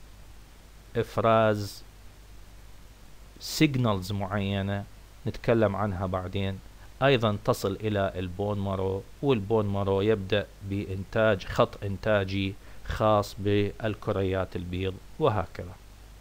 إفراز سيجنالز معينة نتكلم عنها بعدين، أيضا تصل إلى البون مارو، والبون مارو يبدأ بإنتاج خط إنتاجي خاص بالكريات البيض، وهكذا.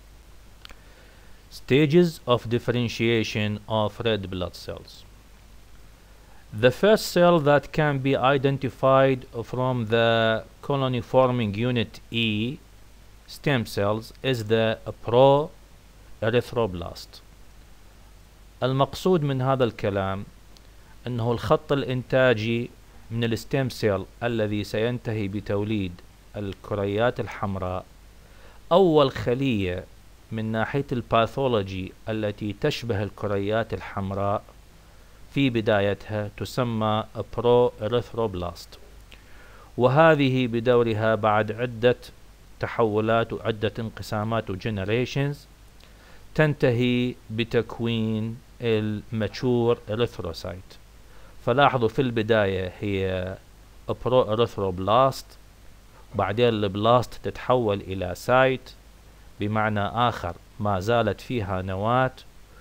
Stages of differentiation of red blood cells. The first cell that can be identified from the colony forming unit E stem cells is the pro-erythroblast. المقصود من هذا الكلام أنه الخط الإنتاجي من الستيم سيل الذي سينتهي بتوليد الكريات الحمراء، أول خلية من ناحية الباثولوجي التي تشبه الكريات الحمراء في بدايتها تسمى برو إريثروبلاست، وهذه بدورها بعد عدة تحولات وعدة انقسامات وجنريشنز، تنتهي بتكوين الماتشور إريثروسايت. فلاحظوا في البداية هي برو إريثروبلاست، بعدين البلاست تتحول إلى سايت، بمعنى آخر ما زالت فيها نواة،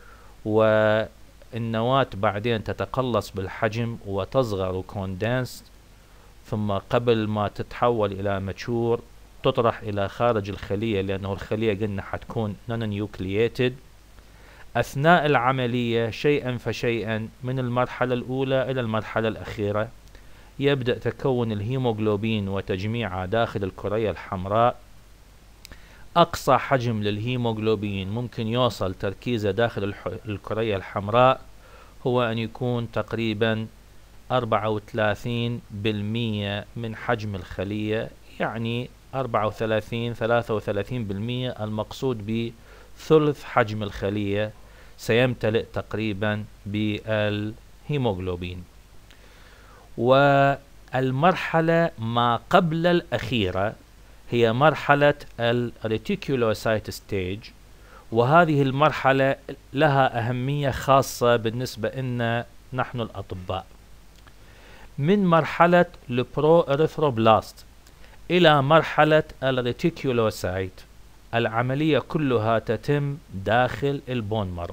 والنواة بعدين تتقلص بالحجم وتصغر وكوندنس، ثم قبل ما تتحول إلى ماتشور تطرح إلى خارج الخلية، لأنه الخلية قلنا حتكون نونيوكلييتد. أثناء العملية شيئا فشيئا من المرحلة الأولى إلى المرحلة الأخيرة يبدأ تكون الهيموغلوبين وتجميعه داخل الكرية الحمراء. أقصى حجم للهيموغلوبين ممكن يوصل تركيزه داخل الكرية الحمراء هو أن يكون تقريبا 34% من حجم الخلية، يعني 33% المقصود بثلث حجم الخلية سيمتلئ تقريبا بالهيموغلوبين. والمرحلة ما قبل الأخيرة هي مرحلة الريتيكولوسايت ستيج، وهذه المرحلة لها أهمية خاصة بالنسبة لنا نحن الأطباء. من مرحلة البرو إريثروبلاست إلى مرحلة الريتيكولوسايت العملية كلها تتم داخل البون مارو.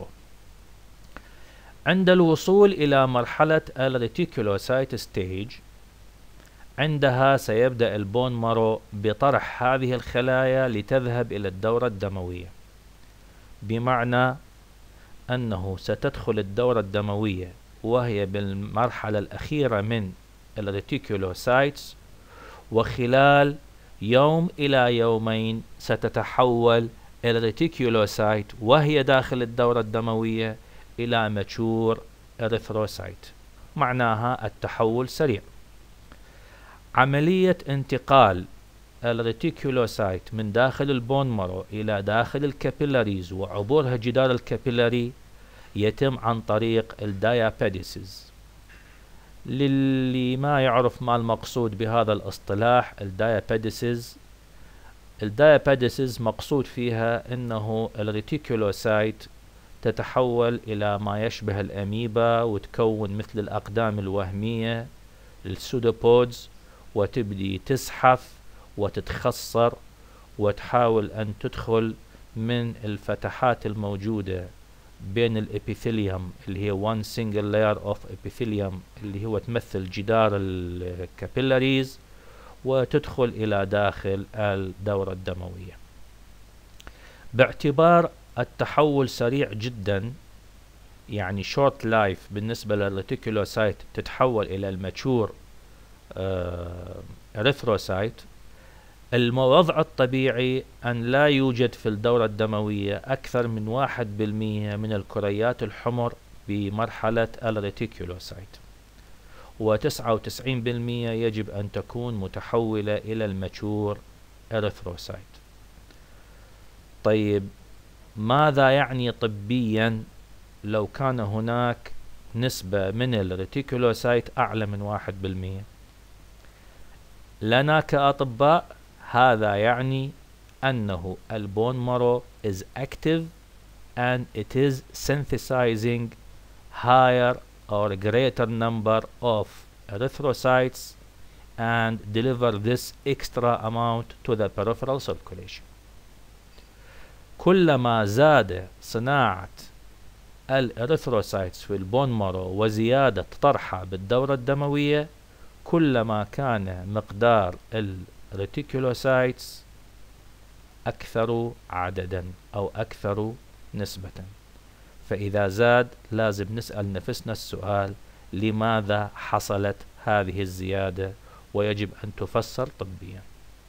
عند الوصول إلى مرحلة الريتيكولوسايت ستيج، عندها سيبدأ البون مارو بطرح هذه الخلايا لتذهب إلى الدورة الدموية، بمعنى أنه ستدخل الدورة الدموية وهي بالمرحلة الأخيرة من الريتيكولوسايتس، وخلال يوم إلى يومين ستتحول الريتيكولوسايت وهي داخل الدورة الدموية إلى ماتشور إريثروسايت، معناها التحول سريع. عملية انتقال الريتيكولوسايت من داخل البون مارو إلى داخل الكابيلاريز وعبورها جدار الكابيلاري يتم عن طريق الدايابيديسز. للي ما يعرف ما المقصود بهذا الاصطلاح الدايابيديسز مقصود فيها انه الريتيكولوسايت تتحول الى ما يشبه الاميبا وتكون مثل الاقدام الوهمية السودوبودز، وتبدي تزحف وتتخصر وتحاول ان تدخل من الفتحات الموجودة بين الابيثيليوم اللي هي one single layer of epithelium اللي هو تمثل جدار الكابيلاريز، وتدخل إلى داخل الدورة الدموية. باعتبار التحول سريع جدا، يعني short life بالنسبة للريتيكولوسايت تتحول إلى الماتشور إريثروسايت، الوضع الطبيعي أن لا يوجد في الدورة الدموية أكثر من 1% من الكريات الحمر بمرحلة الريتيكولوسايت، و99% يجب أن تكون متحولة إلى الماتشور إريثروسايت. طيب ماذا يعني طبيا لو كان هناك نسبة من الريتيكولوسايت أعلى من 1%؟ لنا كأطباء هذا يعني أنه البون مارو is active and it is synthesizing higher or greater number of erythrocytes and deliver this extra amount to the peripheral circulation. كلما زاد صناعة الإريثروسايتس في البون مارو وزيادة طرحها بالدورة الدموية، كلما كان مقدار الريتيكولوسايتس أكثر عددا أو أكثر نسبة. فإذا زاد لازم نسأل نفسنا السؤال: لماذا حصلت هذه الزيادة؟ ويجب أن تفسر طبيا.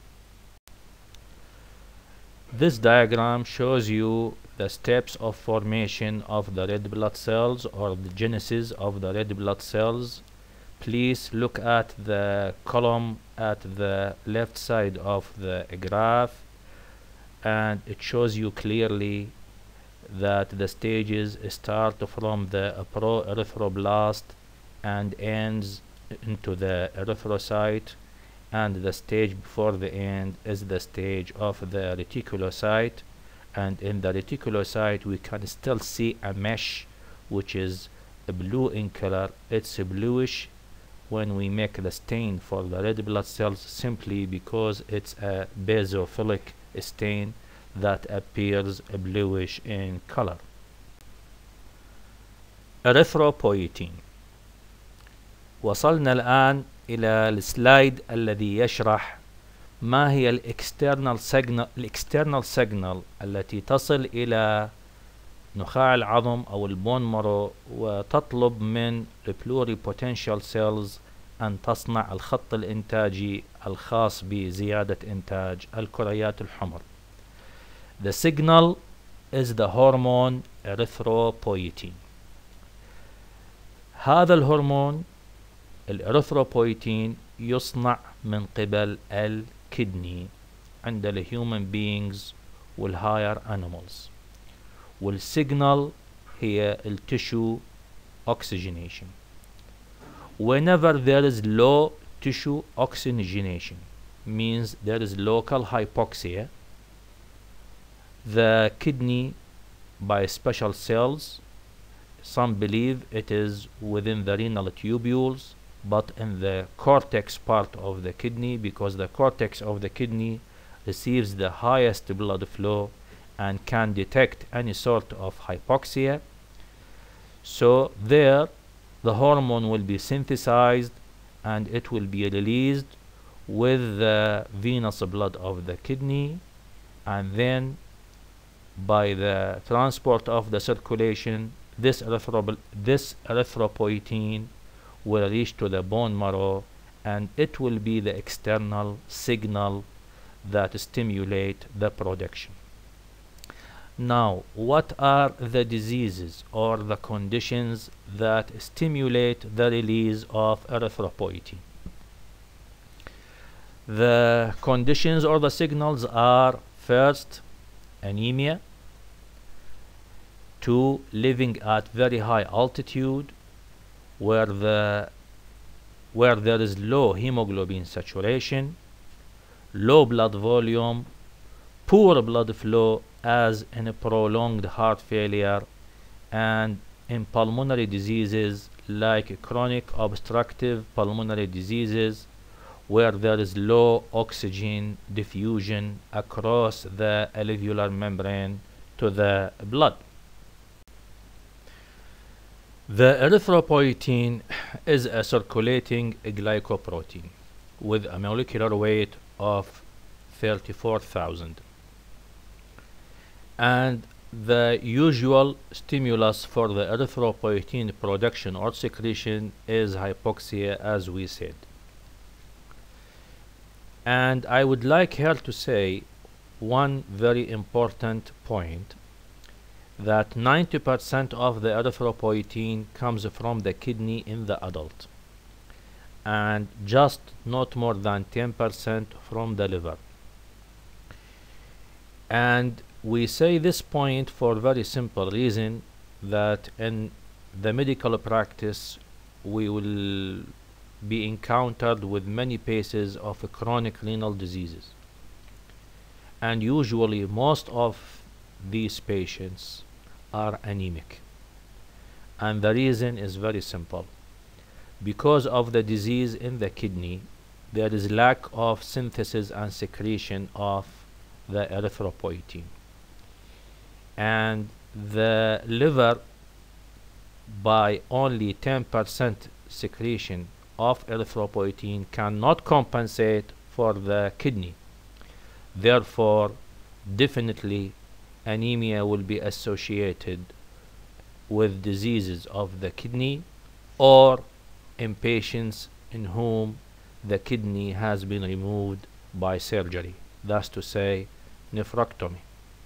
This diagram shows you the steps of formation of the red blood cells or the genesis of the red blood cells. Please look at the column at the left side of the graph, and it shows you clearly that the stages start from the pro-erythroblast and ends into the erythrocyte, and the stage before the end is the stage of the reticulocyte, and in the reticulocyte we can still see a mesh which is blue in color. It's bluish when we make the stain for the red blood cells, simply because it's a basophilic stain that appears bluish in color. Erythropoietin. وصلنا الآن إلى السلايد الذي يشرح ما هي الاكسترنال سيجنال التي تصل إلى نخاع العظم أو البون مارو وتطلب من البلوريبوتنشال سيلز أن تصنع الخط الإنتاجي الخاص بزيادة إنتاج الكريات الحمر. The signal is the hormone erythropoietin. هذا الهرمون الإريثروبويتين يصنع من قبل الكدني عند الهيومن beings والهاير animals، والسيجنال هي التشو oxygenation. Whenever there is low tissue oxygenation, means there is local hypoxia, the kidney by special cells, some believe it is within the renal tubules, but in the cortex part of the kidney, because the cortex of the kidney receives the highest blood flow and can detect any sort of hypoxia. So there the hormone will be synthesized and it will be released with the venous blood of the kidney, and then by the transport of the circulation, this erythropoietin will reach to the bone marrow, and it will be the external signal that stimulate the production. Now, what are the diseases or the conditions that stimulate the release of erythropoietin? The conditions or the signals are: first, anemia; 2, living at very high altitude where there is low hemoglobin saturation, low blood volume, poor blood flow as in a prolonged heart failure, and in pulmonary diseases like chronic obstructive pulmonary diseases where there is low oxygen diffusion across the alveolar membrane to the blood. The erythropoietin is a circulating glycoprotein with a molecular weight of 34,000, and the usual stimulus for the erythropoietin production or secretion is hypoxia, as we said. And I would like here to say one very important point, that 90% of the erythropoietin comes from the kidney in the adult, and just not more than 10% from the liver. And we say this point for a very simple reason, that in the medical practice we will be encountered with many cases of chronic renal diseases, and usually most of these patients are anemic, and the reason is very simple. Because of the disease in the kidney, there is lack of synthesis and secretion of the erythropoietin, and the liver, by only 10% secretion of erythropoietin, cannot compensate for the kidney. Therefore, definitely anemia will be associated with diseases of the kidney, or in patients in whom the kidney has been removed by surgery, that's to say nephrectomy.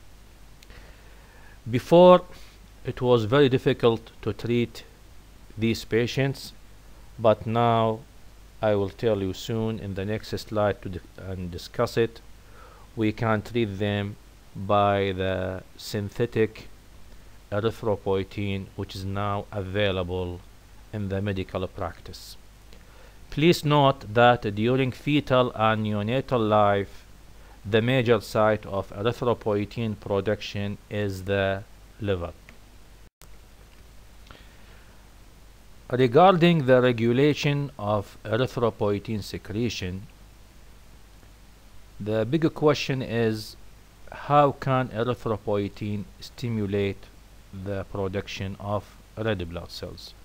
Before, it was very difficult to treat these patients, but now I will tell you soon in the next slide to discuss it. We can treat them by the synthetic erythropoietin, which is now available in the medical practice. Please note that during fetal and neonatal life, the major site of erythropoietin production is the liver. Regarding the regulation of erythropoietin secretion, the big question is, how can erythropoietin stimulate the production of red blood cells؟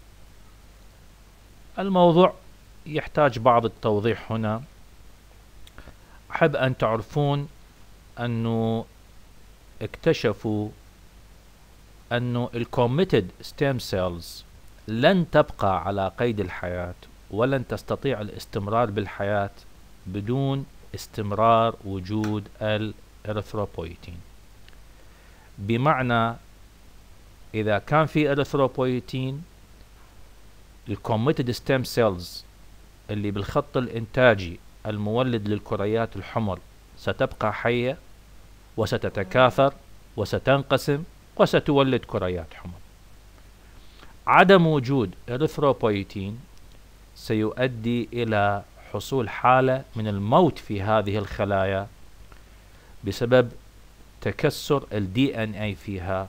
الموضوع يحتاج بعض التوضيح هنا. أحب أن تعرفون أنه اكتشفوا أنه الكوميتد ستيم سيلز لن تبقى على قيد الحياة ولن تستطيع الاستمرار بالحياة بدون استمرار وجود الإريثروبويتين. بمعنى إذا كان في إريثروبويتين، الكوميتد ستيم سيلز اللي بالخط الإنتاجي المولد للكريات الحمر ستبقى حية وستتكاثر وستنقسم وستولد كريات حمر. عدم وجود إريثروبويتين سيؤدي إلى حصول حالة من الموت في هذه الخلايا بسبب تكسر ال DNA فيها،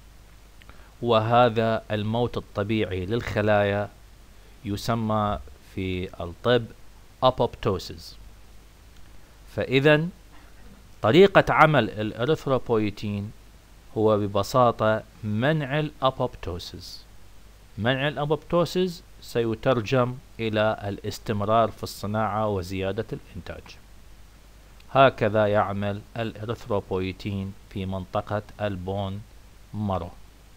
وهذا الموت الطبيعي للخلايا يسمى في الطب apoptosis. فإذا طريقة عمل الإريثروبويتين هو ببساطة منع الأبوبتوسيس. منع الأبوبتوسيس سيترجم إلى الاستمرار في الصناعة وزيادة الإنتاج. هكذا يعمل الإريثروبويتين في منطقة البون مارو.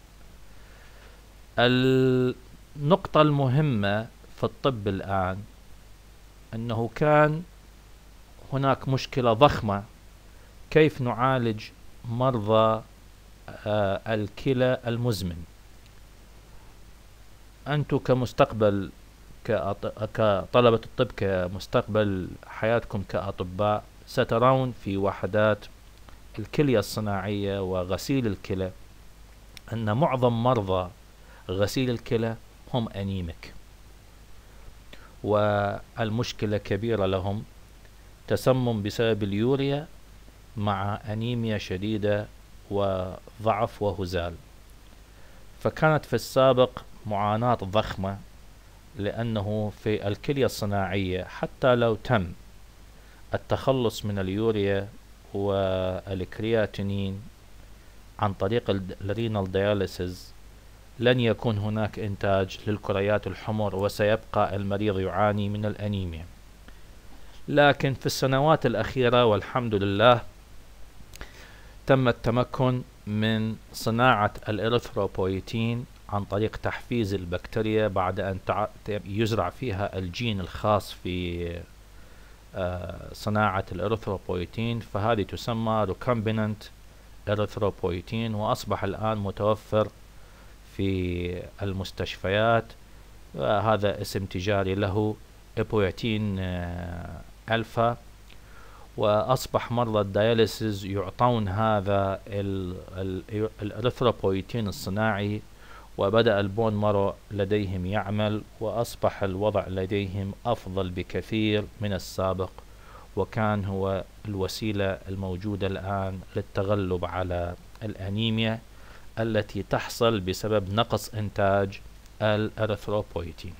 النقطة المهمة في الطب الآن أنه كان هناك مشكلة ضخمة، كيف نعالج مرضى الكلى المزمن. أنتم كمستقبل كطلبة الطب، كمستقبل حياتكم كأطباء، سترون في وحدات الكلية الصناعية وغسيل الكلى أن معظم مرضى غسيل الكلى هم أنيميك، والمشكلة كبيرة لهم، تسمم بسبب اليوريا مع أنيميا شديدة وضعف وهزال. فكانت في السابق معاناة ضخمة، لأنه في الكلية الصناعية حتى لو تم التخلص من اليوريا والكرياتينين عن طريق الرينال دياليسيس لن يكون هناك إنتاج للكريات الحمر وسيبقى المريض يعاني من الأنيميا. لكن في السنوات الأخيرة والحمد لله تم التمكن من صناعة الإريثروبويتين عن طريق تحفيز البكتيريا بعد أن يزرع فيها الجين الخاص في صناعة الإريثروبويتين، فهذه تسمى recombinant إريثروبويتين، وأصبح الآن متوفر في المستشفيات. هذا اسم تجاري له إبويتين ألفا، وأصبح مرضى الدياليسيس يعطون هذا الإريثروبويتين الصناعي، وبدأ البون مارو لديهم يعمل، وأصبح الوضع لديهم أفضل بكثير من السابق، وكان هو الوسيلة الموجودة الآن للتغلب على الأنيميا التي تحصل بسبب نقص إنتاج الإريثروبويتين.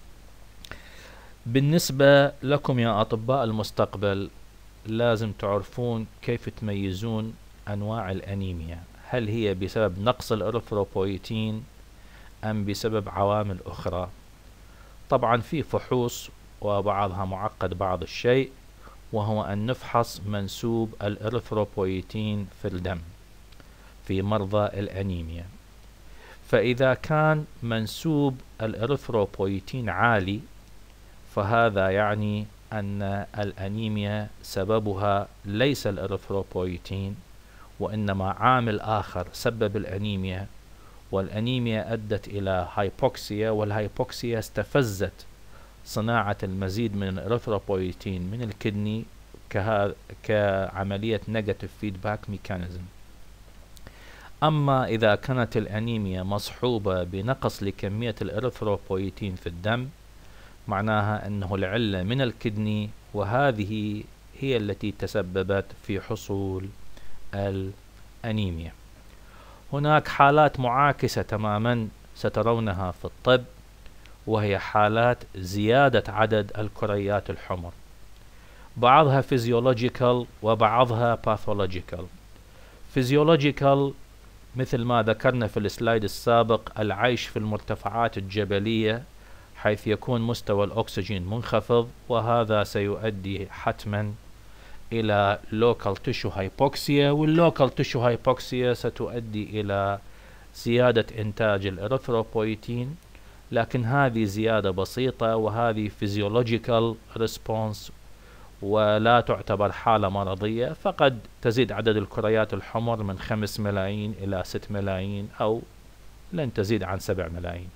بالنسبة لكم يا أطباء المستقبل، لازم تعرفون كيف تميزون أنواع الأنيميا، هل هي بسبب نقص الإريثروبويتين أم بسبب عوامل أخرى. طبعا في فحوص وبعضها معقد بعض الشيء، وهو أن نفحص منسوب الإريثروبويتين في الدم في مرضى الأنيميا. فإذا كان منسوب الإريثروبويتين عالي، فهذا يعني أن الأنيميا سببها ليس الإريثروبويتين، وإنما عامل آخر سبب الأنيميا، والأنيميا أدت إلى هايبوكسيا، والهايبوكسيا استفزت صناعة المزيد من الإريثروبويتين من الكدني كعملية نيجاتيف فيدباك ميكانيزم. أما إذا كانت الأنيميا مصحوبة بنقص لكمية الإريثروبويتين في الدم، معناها أنه العلة من الكدني، وهذه هي التي تسببت في حصول الأنيميا. هناك حالات معاكسة تماما سترونها في الطب، وهي حالات زيادة عدد الكريات الحمر، بعضها فيزيولوجيكال وبعضها باثولوجيكال. فيزيولوجيكال مثل ما ذكرنا في السلايد السابق، العيش في المرتفعات الجبلية حيث يكون مستوى الأكسجين منخفض، وهذا سيؤدي حتما إلى local tissue hypoxia، والlocal tissue hypoxia ستؤدي إلى زيادة إنتاج الإريثروبويتين، لكن هذه زيادة بسيطة وهذه physiological response ولا تعتبر حالة مرضية، فقد تزيد عدد الكريات الحمر من 5 ملايين إلى 6 ملايين أو لن تزيد عن 7 ملايين.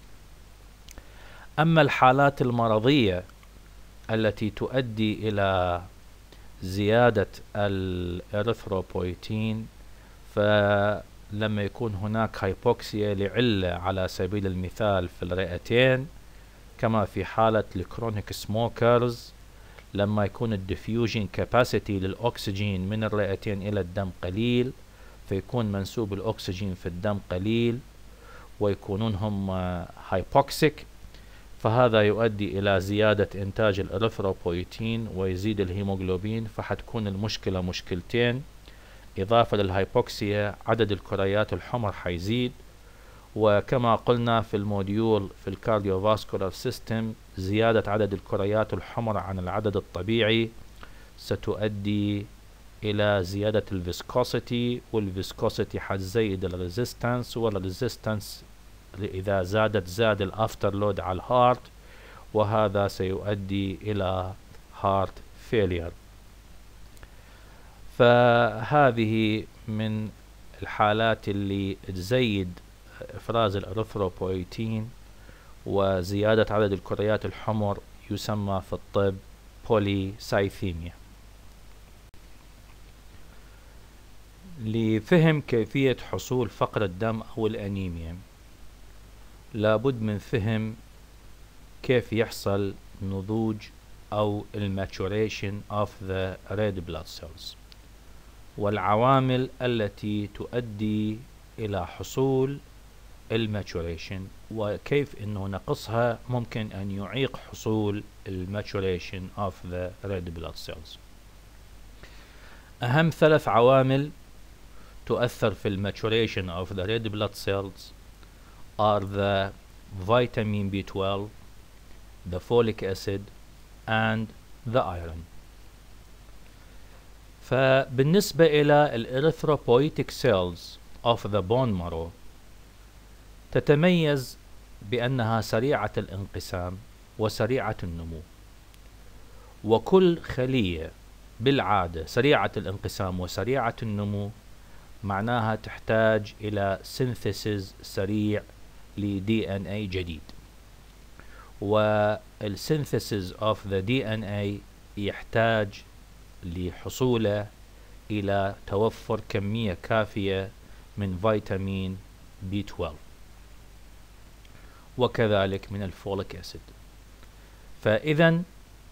أما الحالات المرضية التي تؤدي إلى زيادة الإريثروبويتين، فلما يكون هناك هايبوكسيا لعلة على سبيل المثال في الرئتين، كما في حالة الكرونيك سموكرز، لما يكون الديفيوجن كاباسيتي للأكسجين من الرئتين إلى الدم قليل، فيكون منسوب الأكسجين في الدم قليل ويكونون هم هايبوكسيك، فهذا يؤدي إلى زيادة إنتاج الإريثروبويتين ويزيد الهيموغلوبين، فحتكون المشكلة مشكلتين. إضافة للهايبوكسيا عدد الكريات الحمر حيزيد، وكما قلنا في الموديول في الكارديوفاسكولار سيستم، زيادة عدد الكريات الحمر عن العدد الطبيعي ستؤدي إلى زيادة الفيسكوسيتي، والفيسكوسيتي حتزيد الريزيستانس، والريزيستانس إذا زادت زاد الأفتر لود على الهارت، وهذا سيؤدي إلى هارت فيلير. فهذه من الحالات اللي تزيد إفراز الإريثروبويتين وزيادة عدد الكريات الحمر، يسمى في الطب بوليسايثيميا. لفهم كيفية حصول فقر الدم أو الأنيميا، لابد من فهم كيف يحصل نضوج أو الماتوريشن of the red blood cells، والعوامل التي تؤدي إلى حصول الماتوريشن، وكيف أنه نقصها ممكن أن يعيق حصول الماتوريشن of the red blood cells. أهم 3 عوامل تؤثر في الماتوريشن of the red blood cells are the vitamin B12, the folic acid and the iron. فبالنسبة إلى الإريثروبويتيك cells of the bone marrow، تتميز بأنها سريعة الانقسام وسريعة النمو، وكل خلية بالعادة سريعة الانقسام وسريعة النمو معناها تحتاج إلى سينثيسيس سريع لDNA جديد، والسينثيسيس of the DNA يحتاج لحصوله إلى توفر كمية كافية من فيتامين B12 وكذلك من الفوليك أسيد. فإذا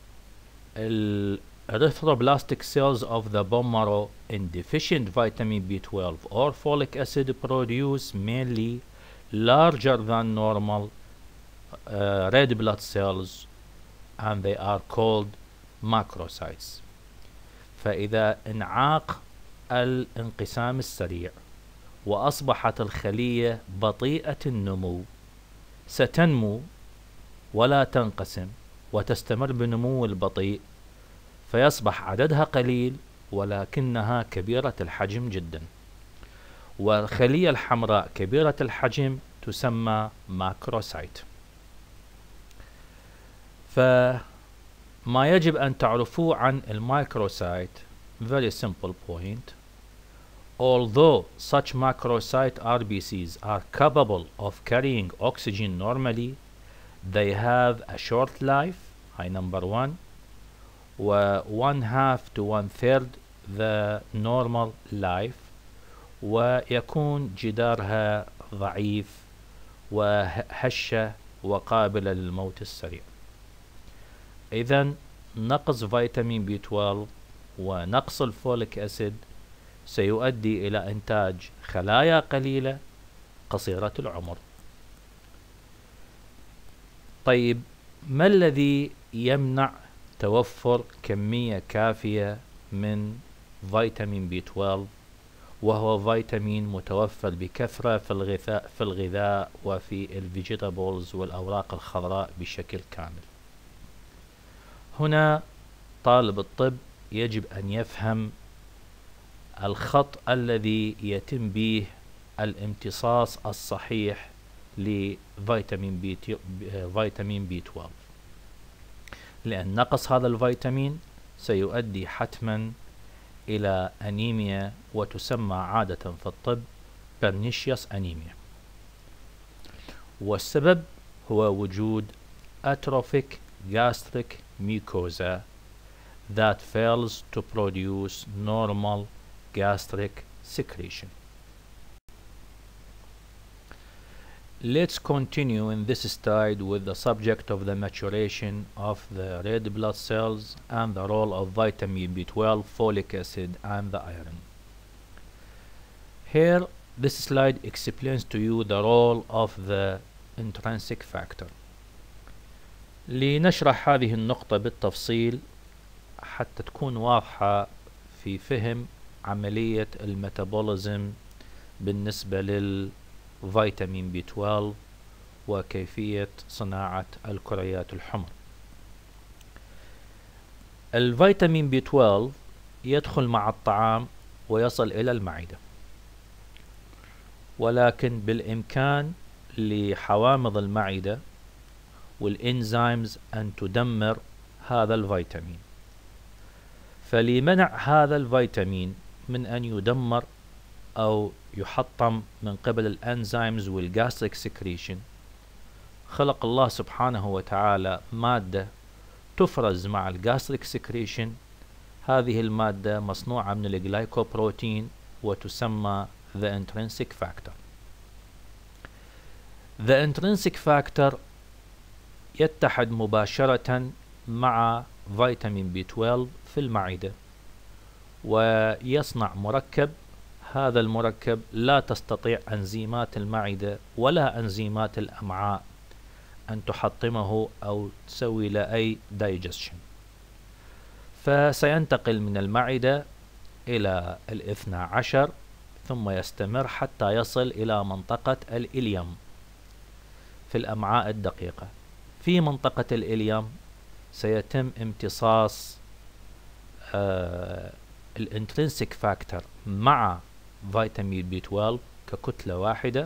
erythroblastic cells of the bone marrow in deficient vitamin B12 or folic acid produce mainly larger than normal red blood cells, and they are called macrocytes. فإذا انعاق الانقسام السريع وأصبحت الخلية بطيئة النمو، ستنمو ولا تنقسم وتستمر بنمو البطيء، فيصبح عددها قليل ولكنها كبيرة الحجم جدا، والخلية الحمراء كبيرة الحجم تسمى ماكروسايت. فما يجب أن تعرفوه عن الماكروسايت very simple point. Although such macrocyte RBCs are capable of carrying oxygen normally, they have a short life, high number 1, و1/2 to 1/3 the normal life، ويكون جدارها ضعيف وهشة وقابلة للموت السريع. إذن نقص فيتامين بي 12 ونقص الفوليك أسيد سيؤدي إلى إنتاج خلايا قليلة قصيرة العمر. طيب، ما الذي يمنع توفر كمية كافية من فيتامين بي 12 وهو فيتامين متوفر بكثرة في الغذاء وفي الفيجيتابلز والأوراق الخضراء بشكل كامل؟ هنا طالب الطب يجب أن يفهم الخط الذي يتم به الامتصاص الصحيح لفيتامين بي 12، لأن نقص هذا الفيتامين سيؤدي حتما إلى أنيميا، وتسمى عادة في الطب pernicious anemia، والسبب هو وجود atrophic gastric mucosa that fails to produce normal gastric secretion. Let's continue in this slide with the subject of the maturation of the red blood cells and the role of vitamin B12, folic acid, and the iron. Here, this slide explains to you the role of the intrinsic factor. لنشرح هذه النقطة بالتفصيل حتى تكون واضحة في فهم عملية الميتابوليزم بالنسبة للفيتامين بي 12 وكيفية صناعة الكريات الحمر. الفيتامين بي 12 يدخل مع الطعام ويصل إلى المعدة، ولكن بالإمكان لحوامض المعدة والإنزيمز أن تدمر هذا الفيتامين. فلمنع هذا الفيتامين من أن يدمر أو يحطم من قبل الأنزيمز والجاستريك سكريشن، خلق الله سبحانه وتعالى مادة تفرز مع الجاستريك سكريشن. هذه المادة مصنوعة من الجلايكوبروتين وتسمى the intrinsic factor. The intrinsic factor يتحد مباشرة مع فيتامين بي 12 في المعدة ويصنع مركب. هذا المركب لا تستطيع أنزيمات المعدة ولا أنزيمات الأمعاء أن تحطمه أو تسوي له أي digestion، فسينتقل من المعدة إلى الاثنى عشر ثم يستمر حتى يصل إلى منطقة الإليم في الأمعاء الدقيقة. في منطقة الإليم سيتم امتصاص الانترنسيك فاكتور مع فيتامين بي 12 ككتلة واحدة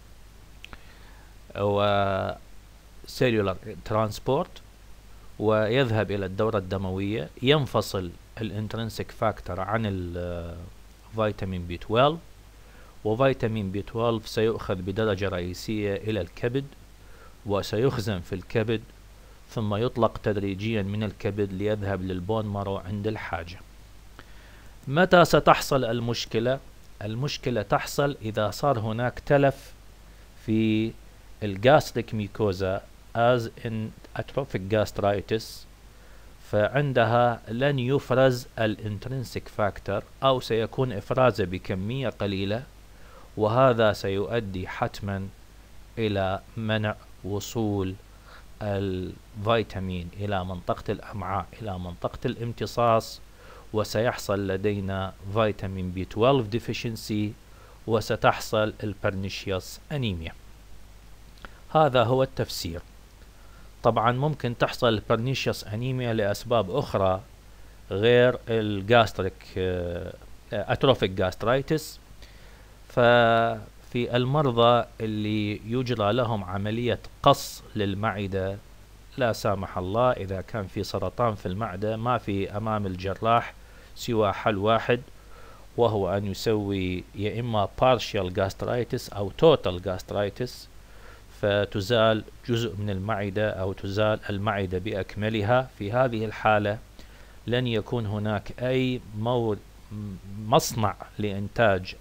و cellular transport، ويذهب إلى الدورة الدموية. ينفصل الانترنسيك فاكتور عن الفيتامين بي 12، وفيتامين بي 12 سيؤخذ بدرجة رئيسية إلى الكبد وسيخزن في الكبد، ثم يطلق تدريجيا من الكبد ليذهب للبون مارو عند الحاجة. متى ستحصل المشكلة؟ المشكلة تحصل إذا صار هناك تلف في الجاستريك ميكوزا as in atrophic gastritis، فعندها لن يفرز الانترنسيك فاكتور أو سيكون إفرازه بكمية قليلة، وهذا سيؤدي حتما إلى منع وصول الفيتامين إلى منطقة الأمعاء إلى منطقة الامتصاص، وسيحصل لدينا فيتامين بي 12 deficiency وستحصل البرنيشيوس أنيميا. هذا هو التفسير. طبعا ممكن تحصل البرنيشيوس أنيميا لأسباب أخرى غير الجاستريك أتروفيك جاسترايتس. ففي المرضى اللي يجرى لهم عملية قص للمعدة لا سامح الله، إذا كان في سرطان في المعدة ما في أمام الجراح سوى حل واحد، وهو أن يسوي يا إما partial gastritis أو total gastritis، فتزال جزء من المعدة أو تزال المعدة بأكملها. في هذه الحالة لن يكون هناك أي مصنع لإنتاج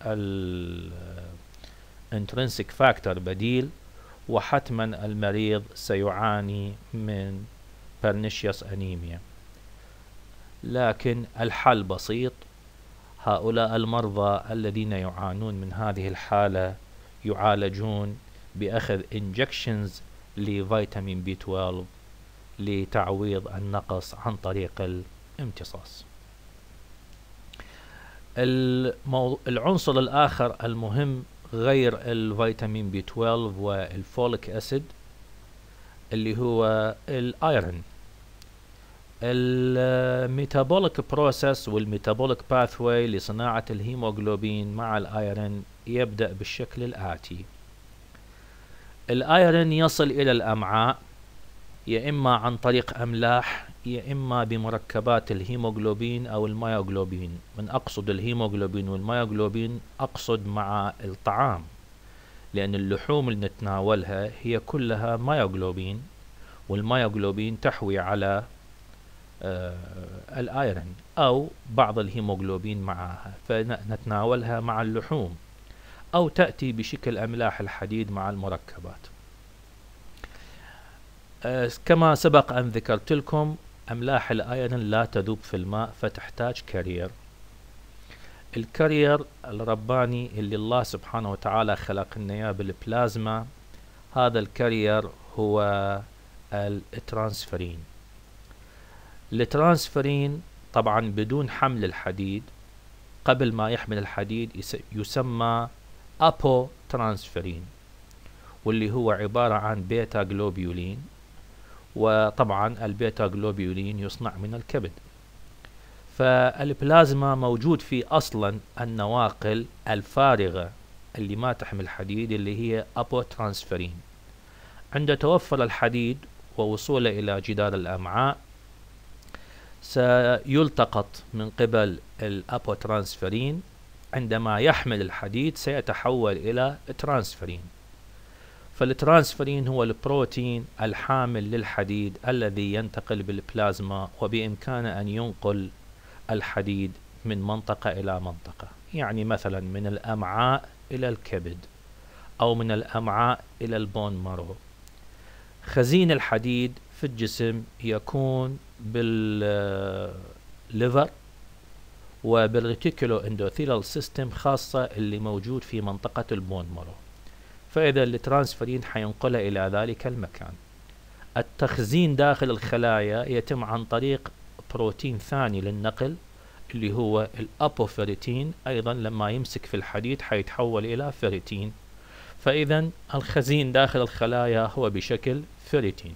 الانترنسيك فاكتور بديل، وحتما المريض سيعاني من pernicious anemia. لكن الحل بسيط. هؤلاء المرضى الذين يعانون من هذه الحالة يعالجون بأخذ injections لفيتامين B12 لتعويض النقص عن طريق الامتصاص. العنصر الآخر المهم غير الفيتامين B12 والفوليك أسيد اللي هو الأيرون. الميتابوليك بروسيس والميتابوليك باثواي لصناعة الهيموغلوبين مع الأيرون يبدأ بالشكل الآتي. الأيرون يصل إلى الأمعاء يا إما عن طريق أملاح يا إما بمركبات الهيموغلوبين أو الميوغلوبين. من أقصد الهيموغلوبين والميوغلوبين أقصد مع الطعام، لأن اللحوم اللي نتناولها هي كلها ميوغلوبين، والميوغلوبين تحوي على الأيرون أو بعض الهيموغلوبين معها، فنتناولها مع اللحوم أو تأتي بشكل أملاح الحديد مع المركبات. كما سبق أن ذكرت لكم أملاح الأيرون لا تذوب في الماء فتحتاج كارير. الكارير الرباني اللي الله سبحانه وتعالى خلق لنا إياه بالبلازما، هذا الكارير هو الترانسفيرين. الترانسفيرين طبعا بدون حمل الحديد، قبل ما يحمل الحديد يسمى أبو ترانسفيرين، واللي هو عبارة عن بيتا جلوبيولين، وطبعا البيتا جلوبيولين يصنع من الكبد. فالبلازما موجود في أصلا النواقل الفارغة اللي ما تحمل حديد اللي هي أبو ترانسفيرين. عند توفر الحديد ووصوله إلى جدار الأمعاء سيلتقط من قبل الأبو ترانسفيرين، عندما يحمل الحديد سيتحول إلى ترانسفيرين. فالترانسفيرين هو البروتين الحامل للحديد الذي ينتقل بالبلازما، وبإمكانه أن ينقل الحديد من منطقة إلى منطقة، يعني مثلا من الأمعاء إلى الكبد أو من الأمعاء إلى البون مارو. خزين الحديد في الجسم يكون بالليفر وبالريتيكولو اندوثيلال سيستم، خاصة اللي موجود في منطقة البون مارو. فإذا الترانسفيرين حينقله إلى ذلك المكان. التخزين داخل الخلايا يتم عن طريق بروتين ثاني للنقل اللي هو الأبوفيريتين، أيضا لما يمسك في الحديد حيتحول إلى فيريتين. فإذا الخزين داخل الخلايا هو بشكل فيريتين.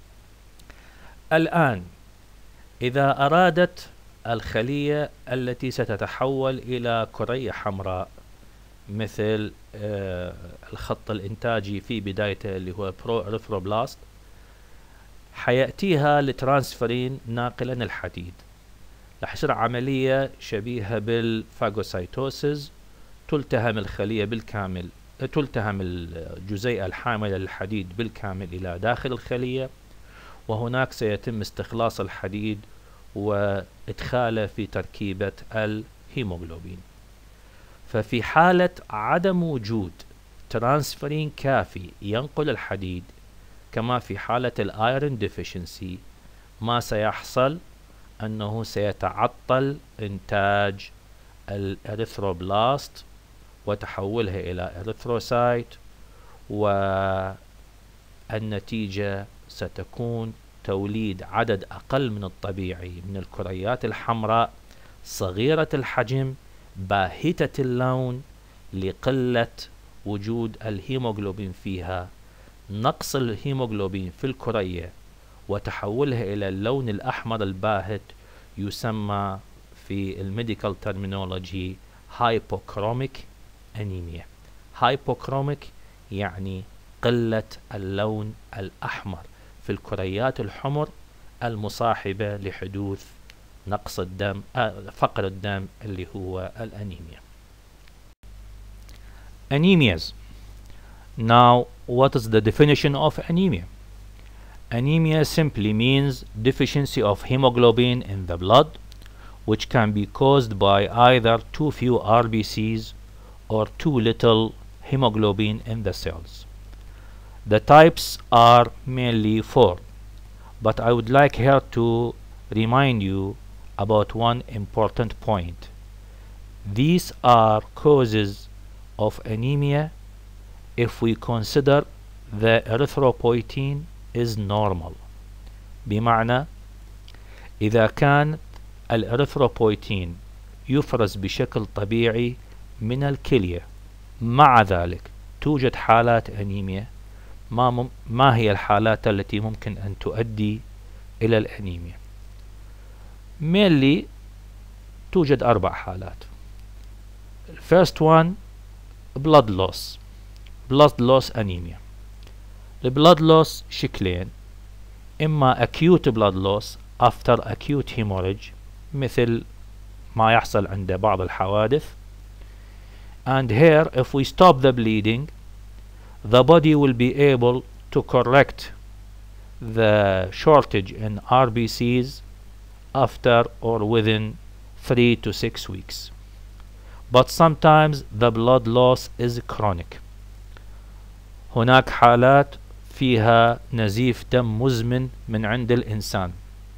الآن إذا أرادت الخلية التي ستتحول إلى كرية حمراء مثل الخط الإنتاجي في بدايته اللي هو برو-إريثروبلاست، حيأتيها الترانسفيرين ناقلا الحديد. رح يصير عملية شبيهة بالفاغوسايتوسيس، تلتهم الخلية بالكامل، تلتهم الجزيئة الحاملة للحديد بالكامل إلى داخل الخلية، وهناك سيتم استخلاص الحديد وإدخاله في تركيبة الهيموغلوبين. ففي حالة عدم وجود ترانسفيرين كافي ينقل الحديد، كما في حالة الأيرون ديفيشنسي، ما سيحصل أنه سيتعطل إنتاج الإريثروبلاست وتحولها إلى إريثروسايت، والنتيجة ستكون توليد عدد أقل من الطبيعي من الكريات الحمراء صغيرة الحجم باهتة اللون لقلة وجود الهيموغلوبين فيها. نقص الهيموغلوبين في الكرية وتحولها إلى اللون الأحمر الباهت يسمى في الميديكال ترمينولوجي هايبوكروميك أنيميا. هايبوكروميك يعني قلة اللون الأحمر في الكريات الحمر المصاحبة لحدوث نقص الدم، فقر الدم اللي هو الأنيميا. Anemias. Now, what is the definition of anemia? Anemia simply means deficiency of hemoglobin in the blood, which can be caused by either too few RBCs or too little hemoglobin in the cells. The types are mainly four: but I would like here to remind you about one important point. These are causes of anemia if we consider the erythropoietin is normal. بمعنى إذا كان الإريثروبويتين يفرز بشكل طبيعي من الكلية، مع ذلك توجد حالات أنيميا، ما هي الحالات التي ممكن أن تؤدي إلى الأنيميا؟ mainly توجد 4 حالات. first one blood loss anemia. البلاد loss شكلين، إما acute blood loss after acute hemorrhage مثل ما يحصل عند بعض الحوادث، and here if we stop the bleeding the body will be able to correct the shortage in RBCs after or within 3 to 6 weeks. But sometimes the blood loss is chronic. هناك حالات فيها نزيف دم مزمن من عند الإنسان،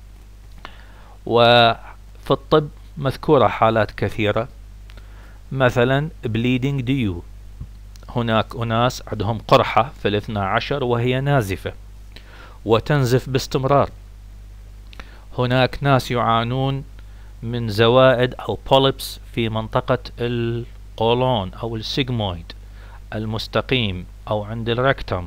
وفي الطب مذكورة حالات كثيرة، مثلا bleeding DU. هناك أناس عندهم قرحة في 12 وهي نازفة وتنزف باستمرار. هناك ناس يعانون من زوائد أو polyps في منطقة القولون أو السيجمويد المستقيم أو عند الركتم،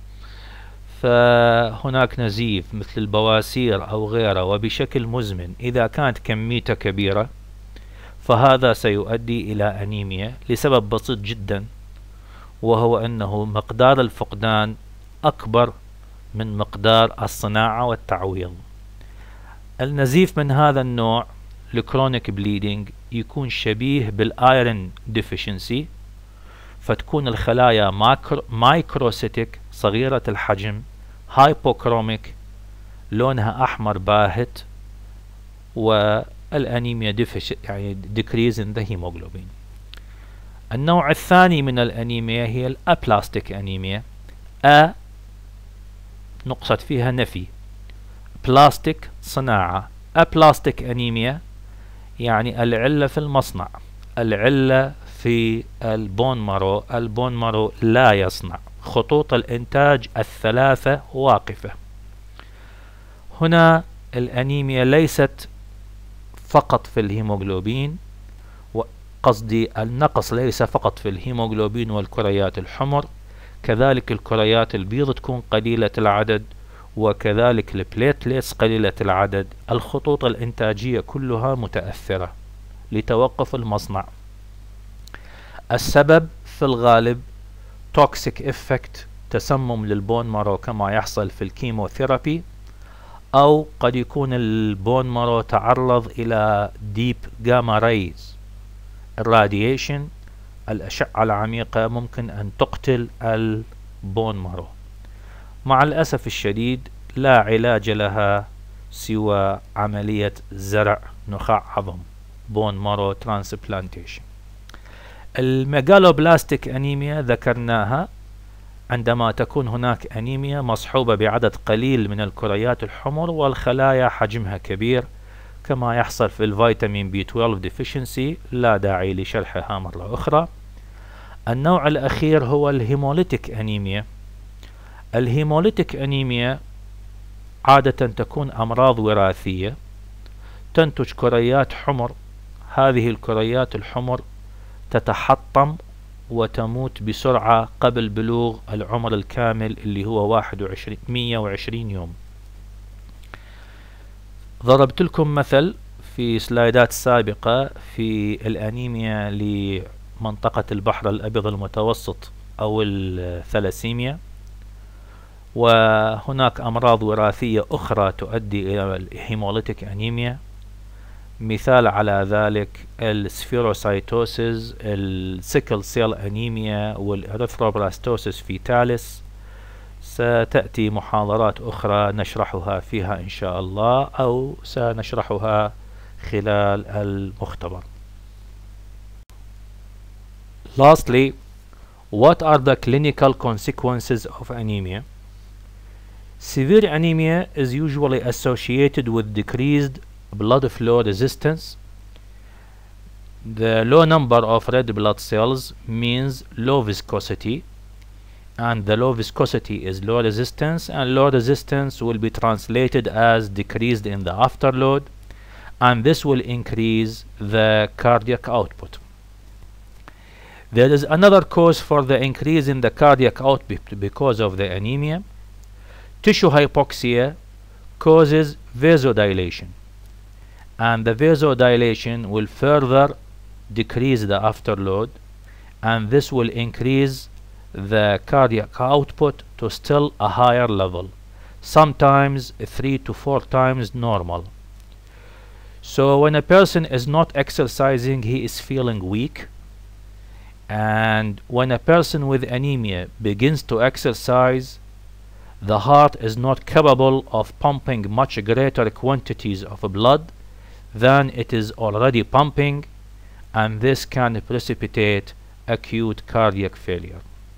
فهناك نزيف مثل البواسير أو غيره وبشكل مزمن. إذا كانت كميته كبيرة فهذا سيؤدي إلى أنيميا لسبب بسيط جدا، وهو أنه مقدار الفقدان أكبر من مقدار الصناعة والتعويض. النزيف من هذا النوع الكرونيك بليدنج يكون شبيه بالايرن ديفيشنسي، فتكون الخلايا مايكروسيتيك صغيرة الحجم، هايبوكروميك لونها أحمر باهت، والأنيميا يعني decrease in the hemoglobin. النوع الثاني من الأنيميا هي الأبلاستيك أنيميا. نقصد فيها نفي، بلاستيك صناعة، أبلاستيك أنيميا يعني العلة في المصنع، العلة في البون مارو، البون مارو لا يصنع، خطوط الإنتاج الثلاثة واقفة. هنا الأنيميا ليست فقط في الهيموغلوبين، وقصدي النقص ليس فقط في الهيموغلوبين والكريات الحمر، كذلك الكريات البيض تكون قليلة العدد، وكذلك البليتليتس قليلة العدد. الخطوط الإنتاجية كلها متأثرة لتوقف المصنع. السبب في الغالب توكسيك افكت، تسمم للبون مارو كما يحصل في الكيموثيرابي، أو قد يكون البون مارو تعرض إلى ديب جاما ريز الراديشن، الأشعة العميقة ممكن أن تقتل البون مارو. مع الأسف الشديد لا علاج لها سوى عملية زرع نخاع عظم بون مارو ترانسبلانتيشن. الميغالوبلاستيك أنيميا ذكرناها عندما تكون هناك أنيميا مصحوبة بعدد قليل من الكريات الحمر والخلايا حجمها كبير، كما يحصل في الفيتامين B12 deficiency، لا داعي لشرحها مرة أخرى. النوع الأخير هو الهيموليتيك أنيميا. الهيموليتيك أنيميا عادة تكون أمراض وراثية، تنتج كريات حمر، هذه الكريات الحمر تتحطم وتموت بسرعة قبل بلوغ العمر الكامل اللي هو 120 يوم. ضربت لكم مثل في سلايدات سابقة في الأنيميا لمنطقة البحر الأبيض المتوسط أو الثلاسيميا، وهناك أمراض وراثية أخرى تؤدي إلى الهيموليتيك أنيميا. مثال على ذلك السفيروسايتوسيس، السيكل سيل أنيميا، والإريثروبلاستوسيس فيتاليس. ستأتي محاضرات أخرى نشرحها فيها إن شاء الله، أو سنشرحها خلال المختبر. Lastly, what are the clinical consequences of anemia? Severe anemia is usually associated with decreased blood flow resistance. The low number of red blood cells means low viscosity, and the low viscosity is low resistance, and low resistance will be translated as decreased in the afterload, and this will increase the cardiac output. There is another cause for the increase in the cardiac output because of the anemia. Tissue hypoxia causes vasodilation, and the vasodilation will further decrease the afterload, and this will increase the cardiac output to still a higher level, sometimes 3 to 4 times normal. So when a person is not exercising, he is feeling weak, and when a person with anemia begins to exercise, the heart is not capable of pumping much greater quantities of blood than it is already pumping, and this can precipitate acute cardiac failure.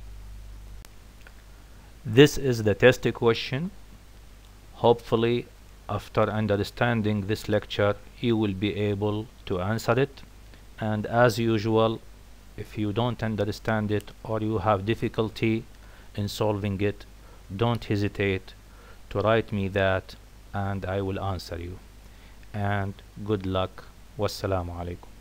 This is the test question. Hopefully, after understanding this lecture, you will be able to answer it. And as usual, if you don't understand it or you have difficulty in solving it, don't hesitate to write me that and I will answer you. And good luck. Wassalamu alaikum.